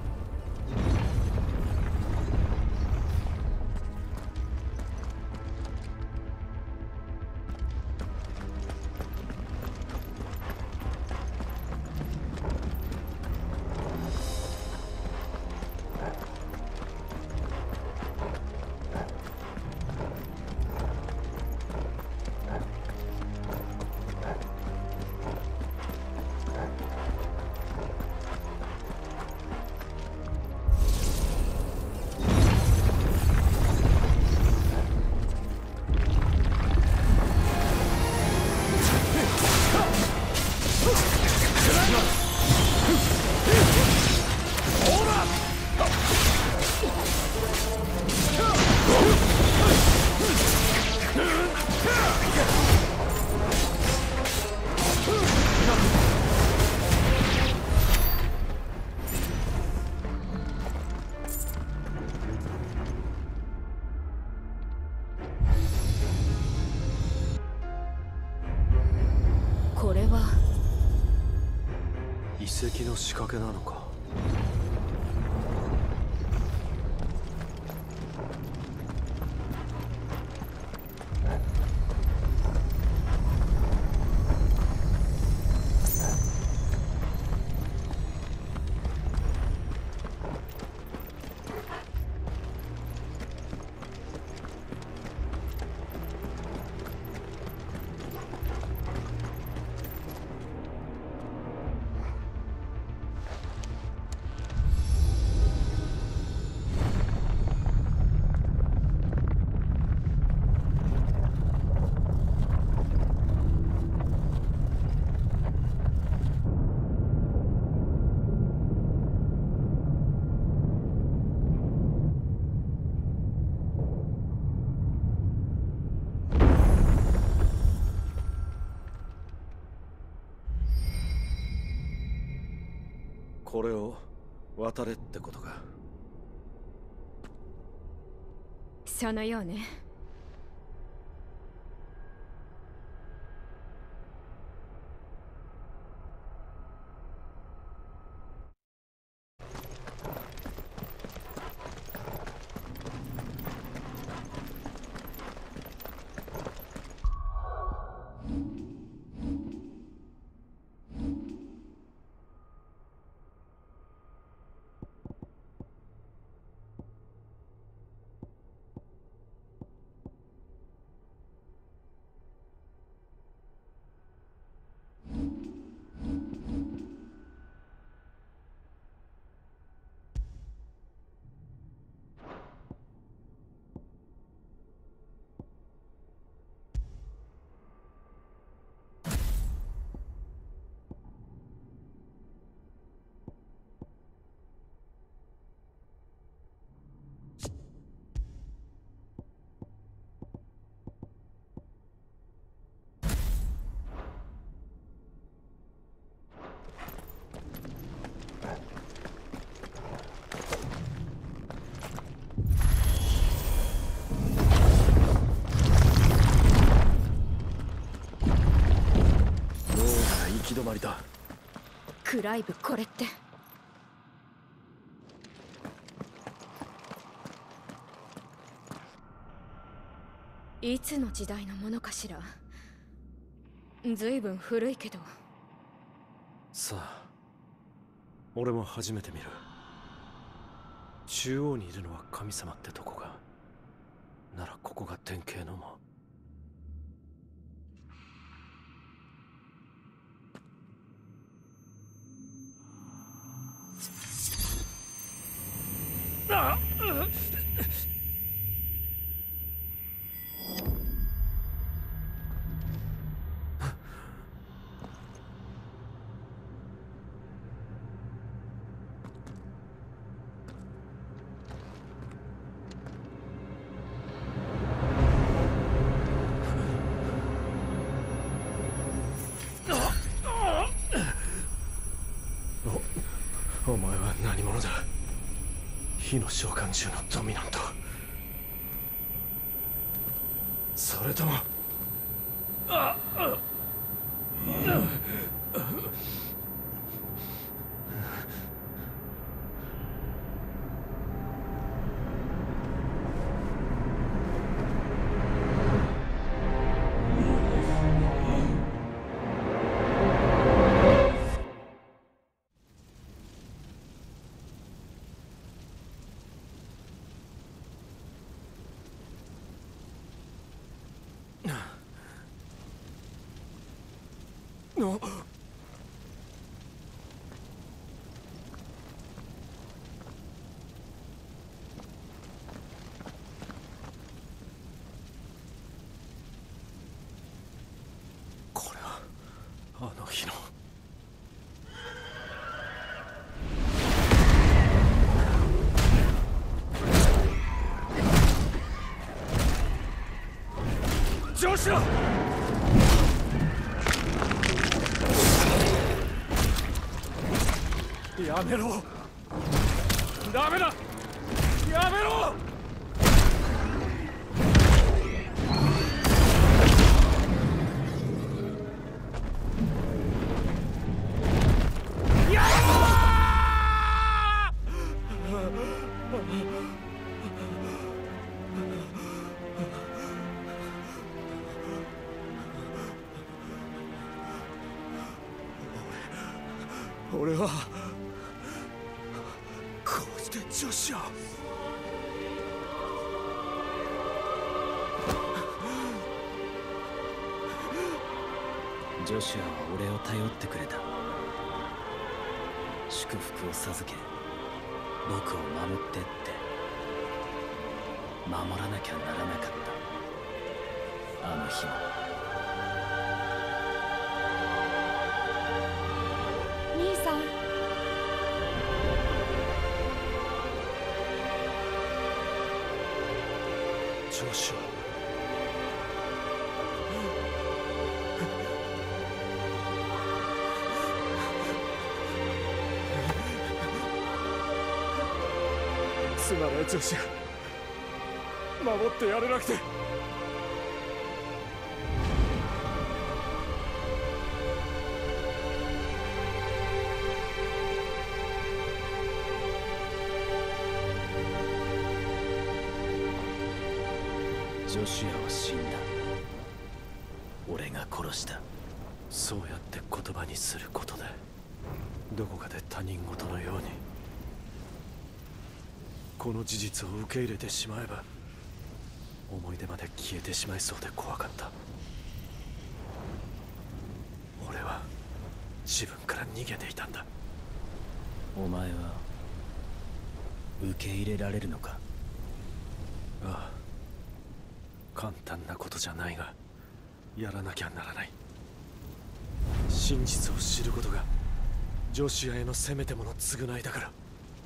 これは遺跡の仕掛けなのか。 これを渡れってことか。 そのようね。 行き止まりだ。 クライブ、これっていつの時代のものかしら。ずいぶん古いけど。 さあ、俺も初めて見る。中央にいるのは神様ってとこか。ならここが典型のも。 あっお、お前は何者だ。火の召喚獣のドミナント。それともあっこれはあの日の。 ジョシュア！やめろ！ダメだ！やめろ！やめろ！俺はこうしてジョシュアジョシュアは俺を頼ってくれた。祝福を授け、僕を守ってって守らなきゃならなかった。あの日も。 兄さん。 ジョシュア。 すまない女子が守ってやれなくて。 ジョシュアは死んだ。俺が殺した。そうやって言葉にすることでどこかで他人事のように。 この事実を受け入れてしまえば思い出まで消えてしまいそうで怖かった。俺は自分から逃げていたんだ。 お前は受け入れられるのか？ ああ、簡単なことじゃないがやらなきゃならない。真実を知ることがジョシュアへのせめてもの償いだから。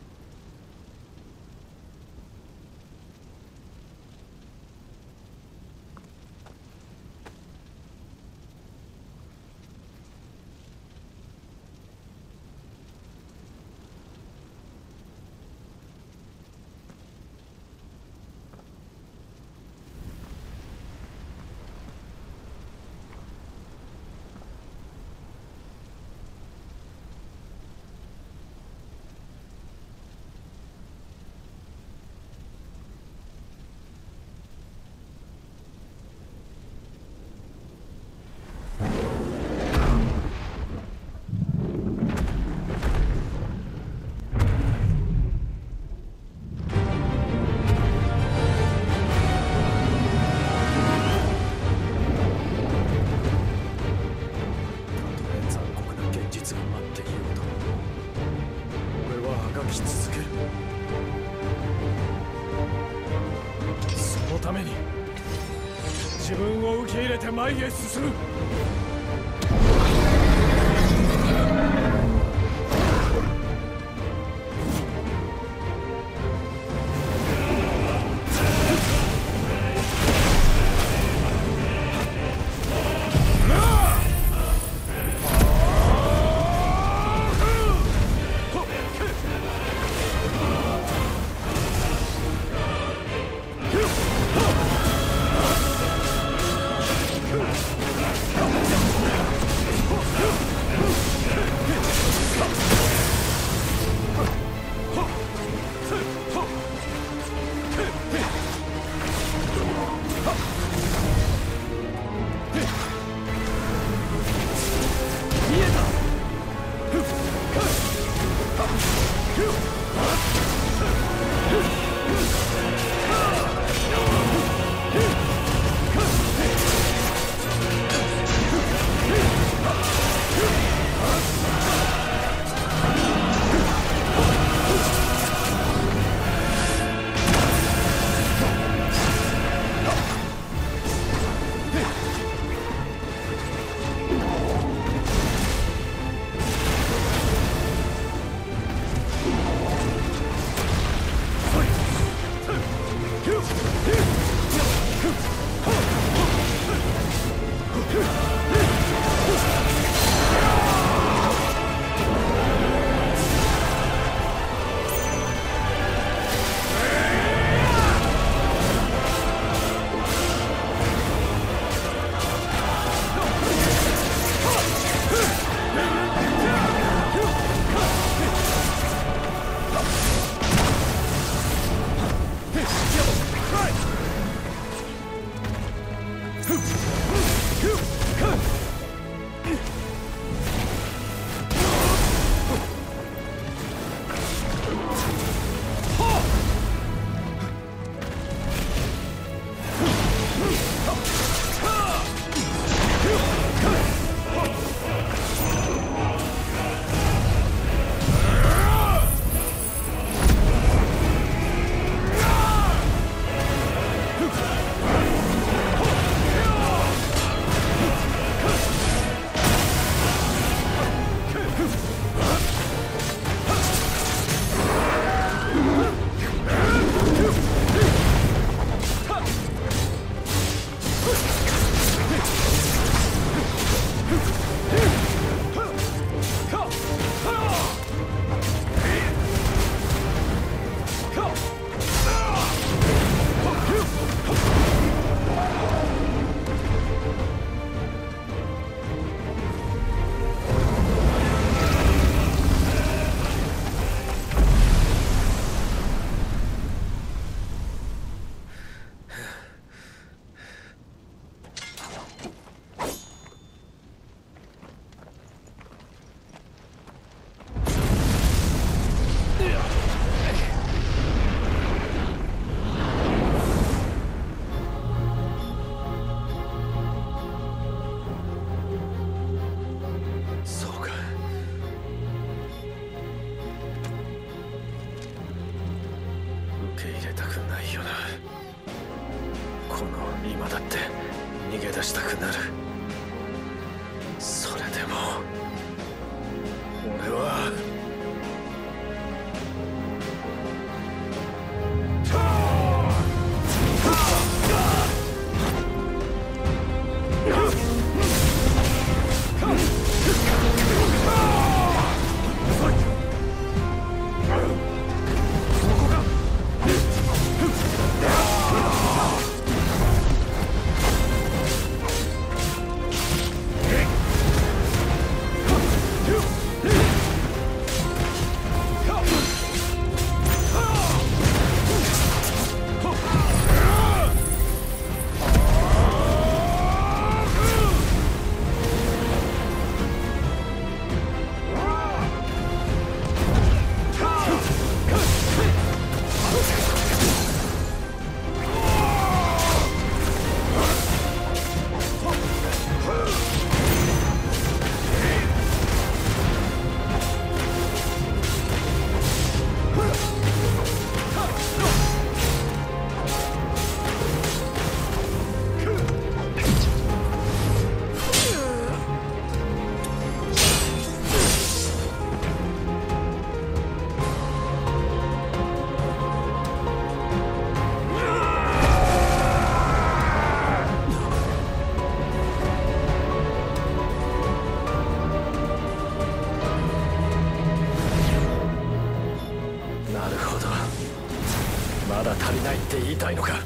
前へ進む。 れたくないよな。この今だって逃げ出したくなる。それでも俺はまだ足りないって言いたいのか。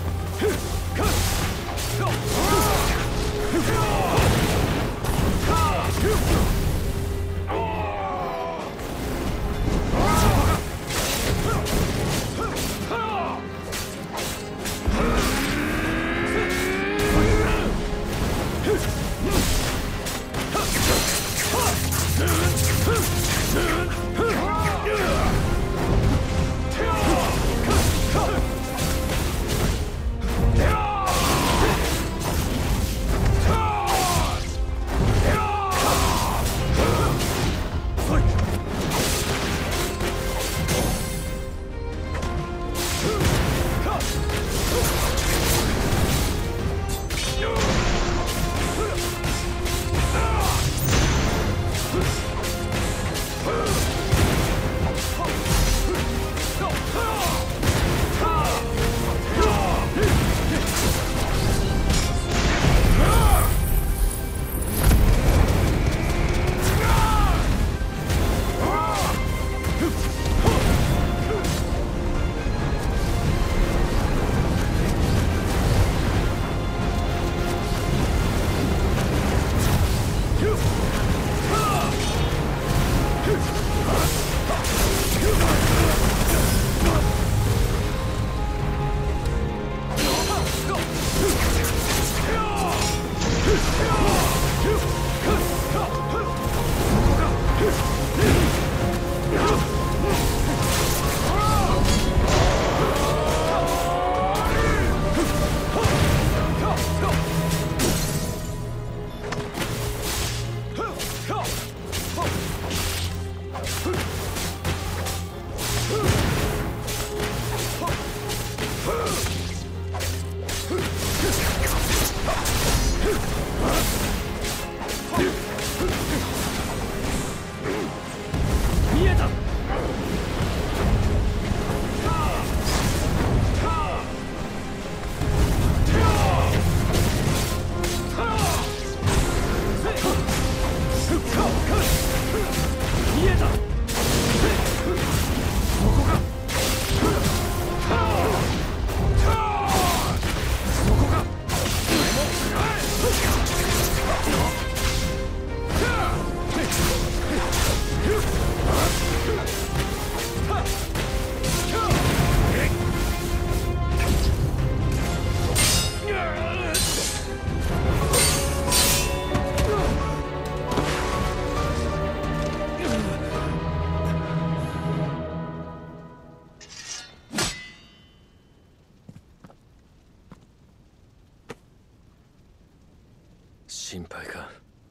心配か。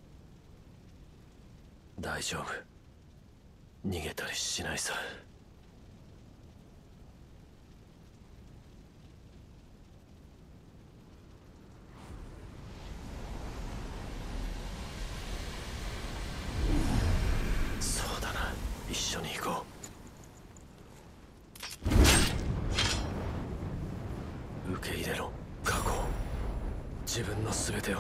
大丈夫。逃げたりしないさ。 一緒に行こう。受け入れろ、過去を、自分の全てを。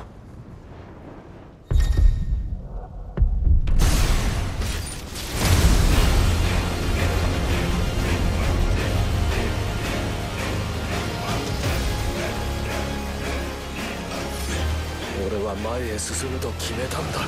俺は前へ進むと決めたんだ。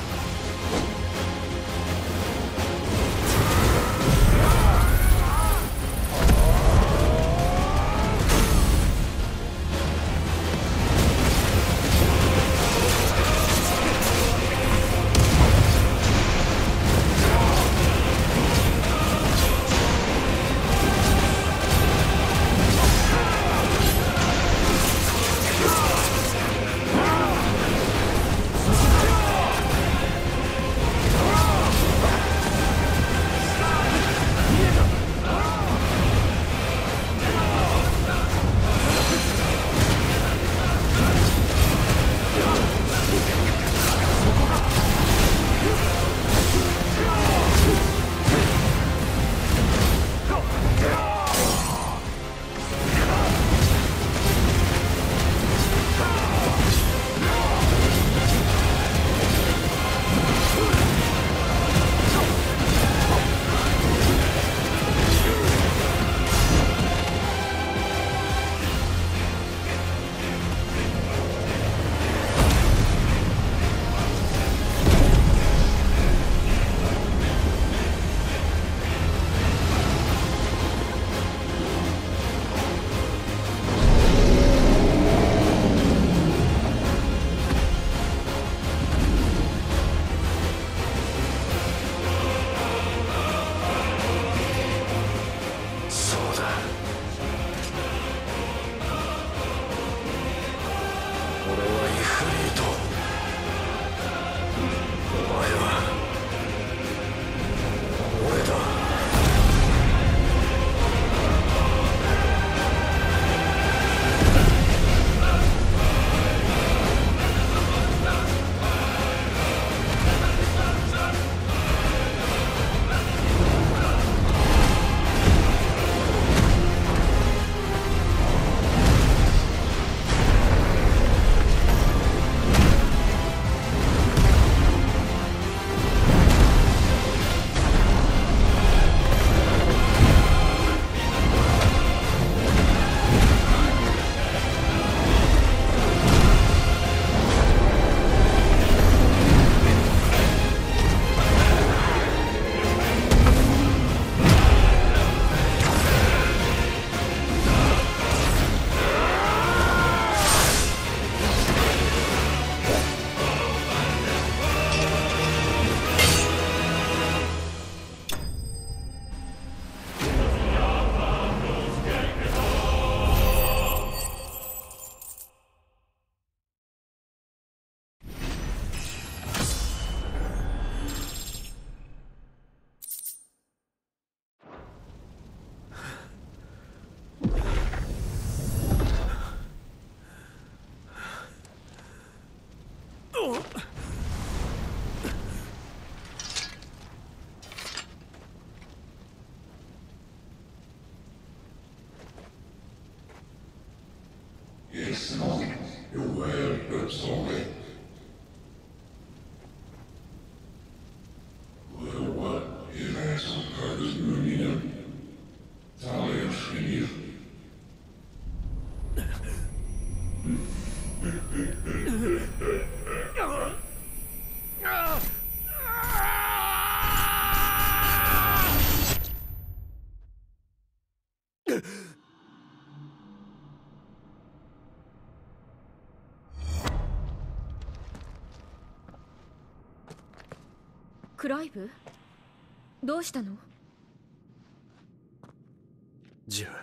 クライブ？どうしたの？ ジム、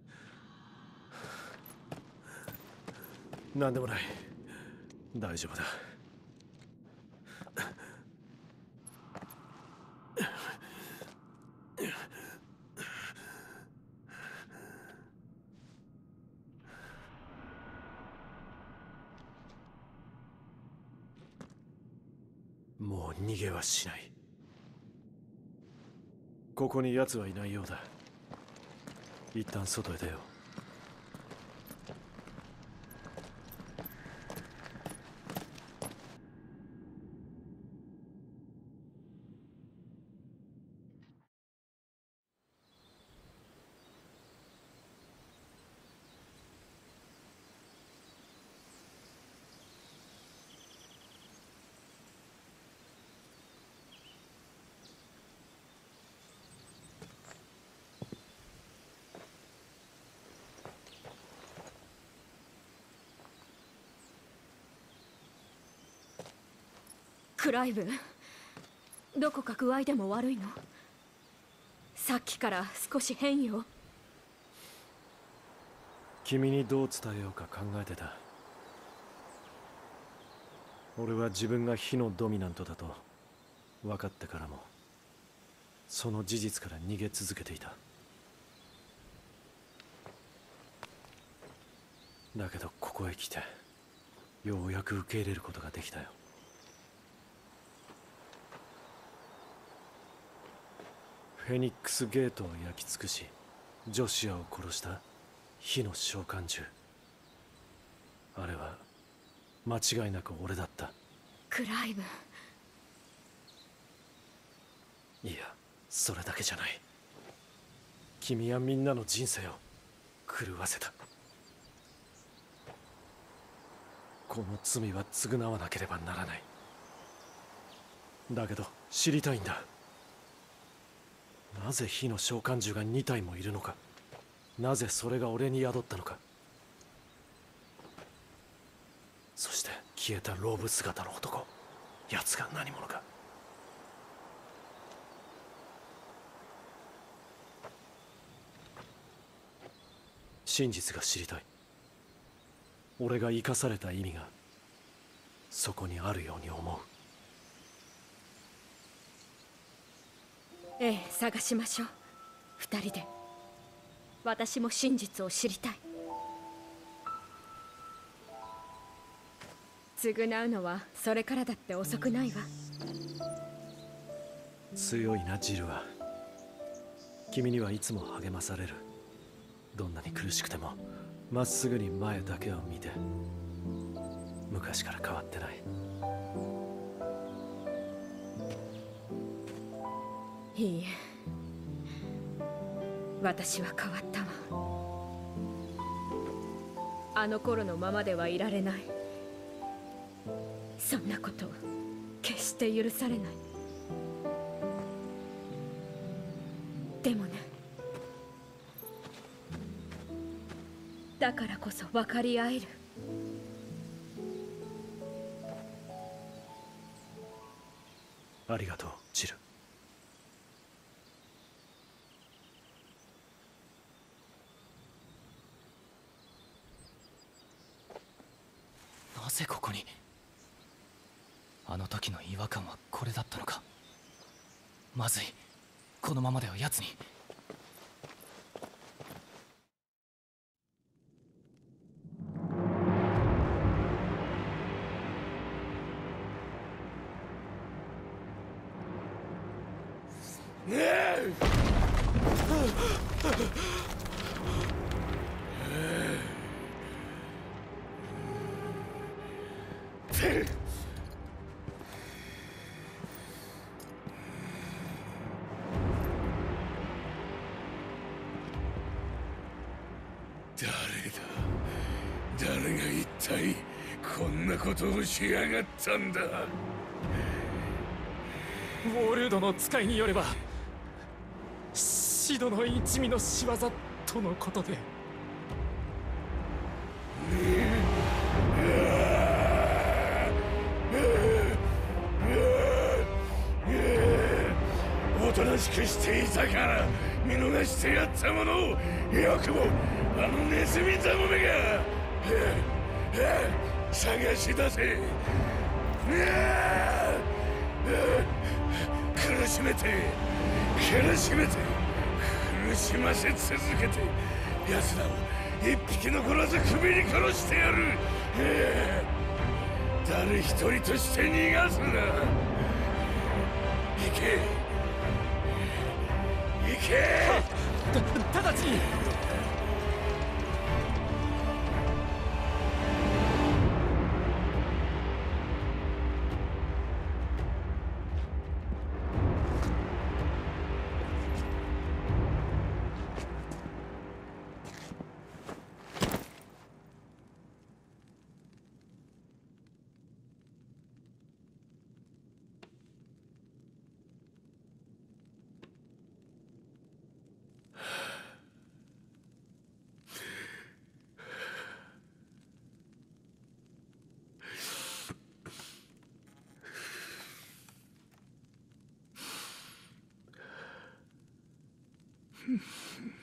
何でもない。大丈夫だ。もう逃げはしない。 ここに奴はいないようだ。一旦外へ出よう。 クライブ、どこか具合でも悪いの？さっきから少し変よ。 君にどう伝えようか考えてた。俺は自分が火のドミナントだと分かってからもその事実から逃げ続けていた。だけどここへ来てようやく受け入れることができたよ。フェニックスゲートを焼き尽くしジョシュアを殺した火の召喚獣。あれは間違いなく俺だった。 クライブ。 いや、それだけじゃない。君はみんなの人生を狂わせた。この罪は償わなければならない。だけど知りたいんだ。なぜ火の召喚獣がに体もいるのか。なぜそれが俺に宿ったのか。そして消えたローブ姿の男、奴が何者か。真実が知りたい。俺が生かされた意味がそこにあるように思う。 ええ、探しましょう。二人で。私も真実を知りたい。償うのはそれからだって遅くないわ。 強いなジルは。君にはいつも励まされる。どんなに苦しくてもまっすぐに前だけを見て。昔から変わってない。 いいえ、私は変わったわ。あの頃のままではいられない。そんなこと決して許されない。でもね、だからこそ分かり合える。 ありがとうジル。 なぜここに。あの時の違和感はこれだったのか。まずい、このままでは奴に。 誰だ。誰が一体こんなことをしやがったんだ。 ウォールードの使いによればシドの一味の仕業とのことで。 おとなしくしていたから見逃してやったものを、よくもあのネズミザモめが探し出せ。苦しめて苦しめて苦しませ続けて、奴らを一匹残らず首に殺してやる。誰一人として逃がすな。行けた直ちに。 Hmm.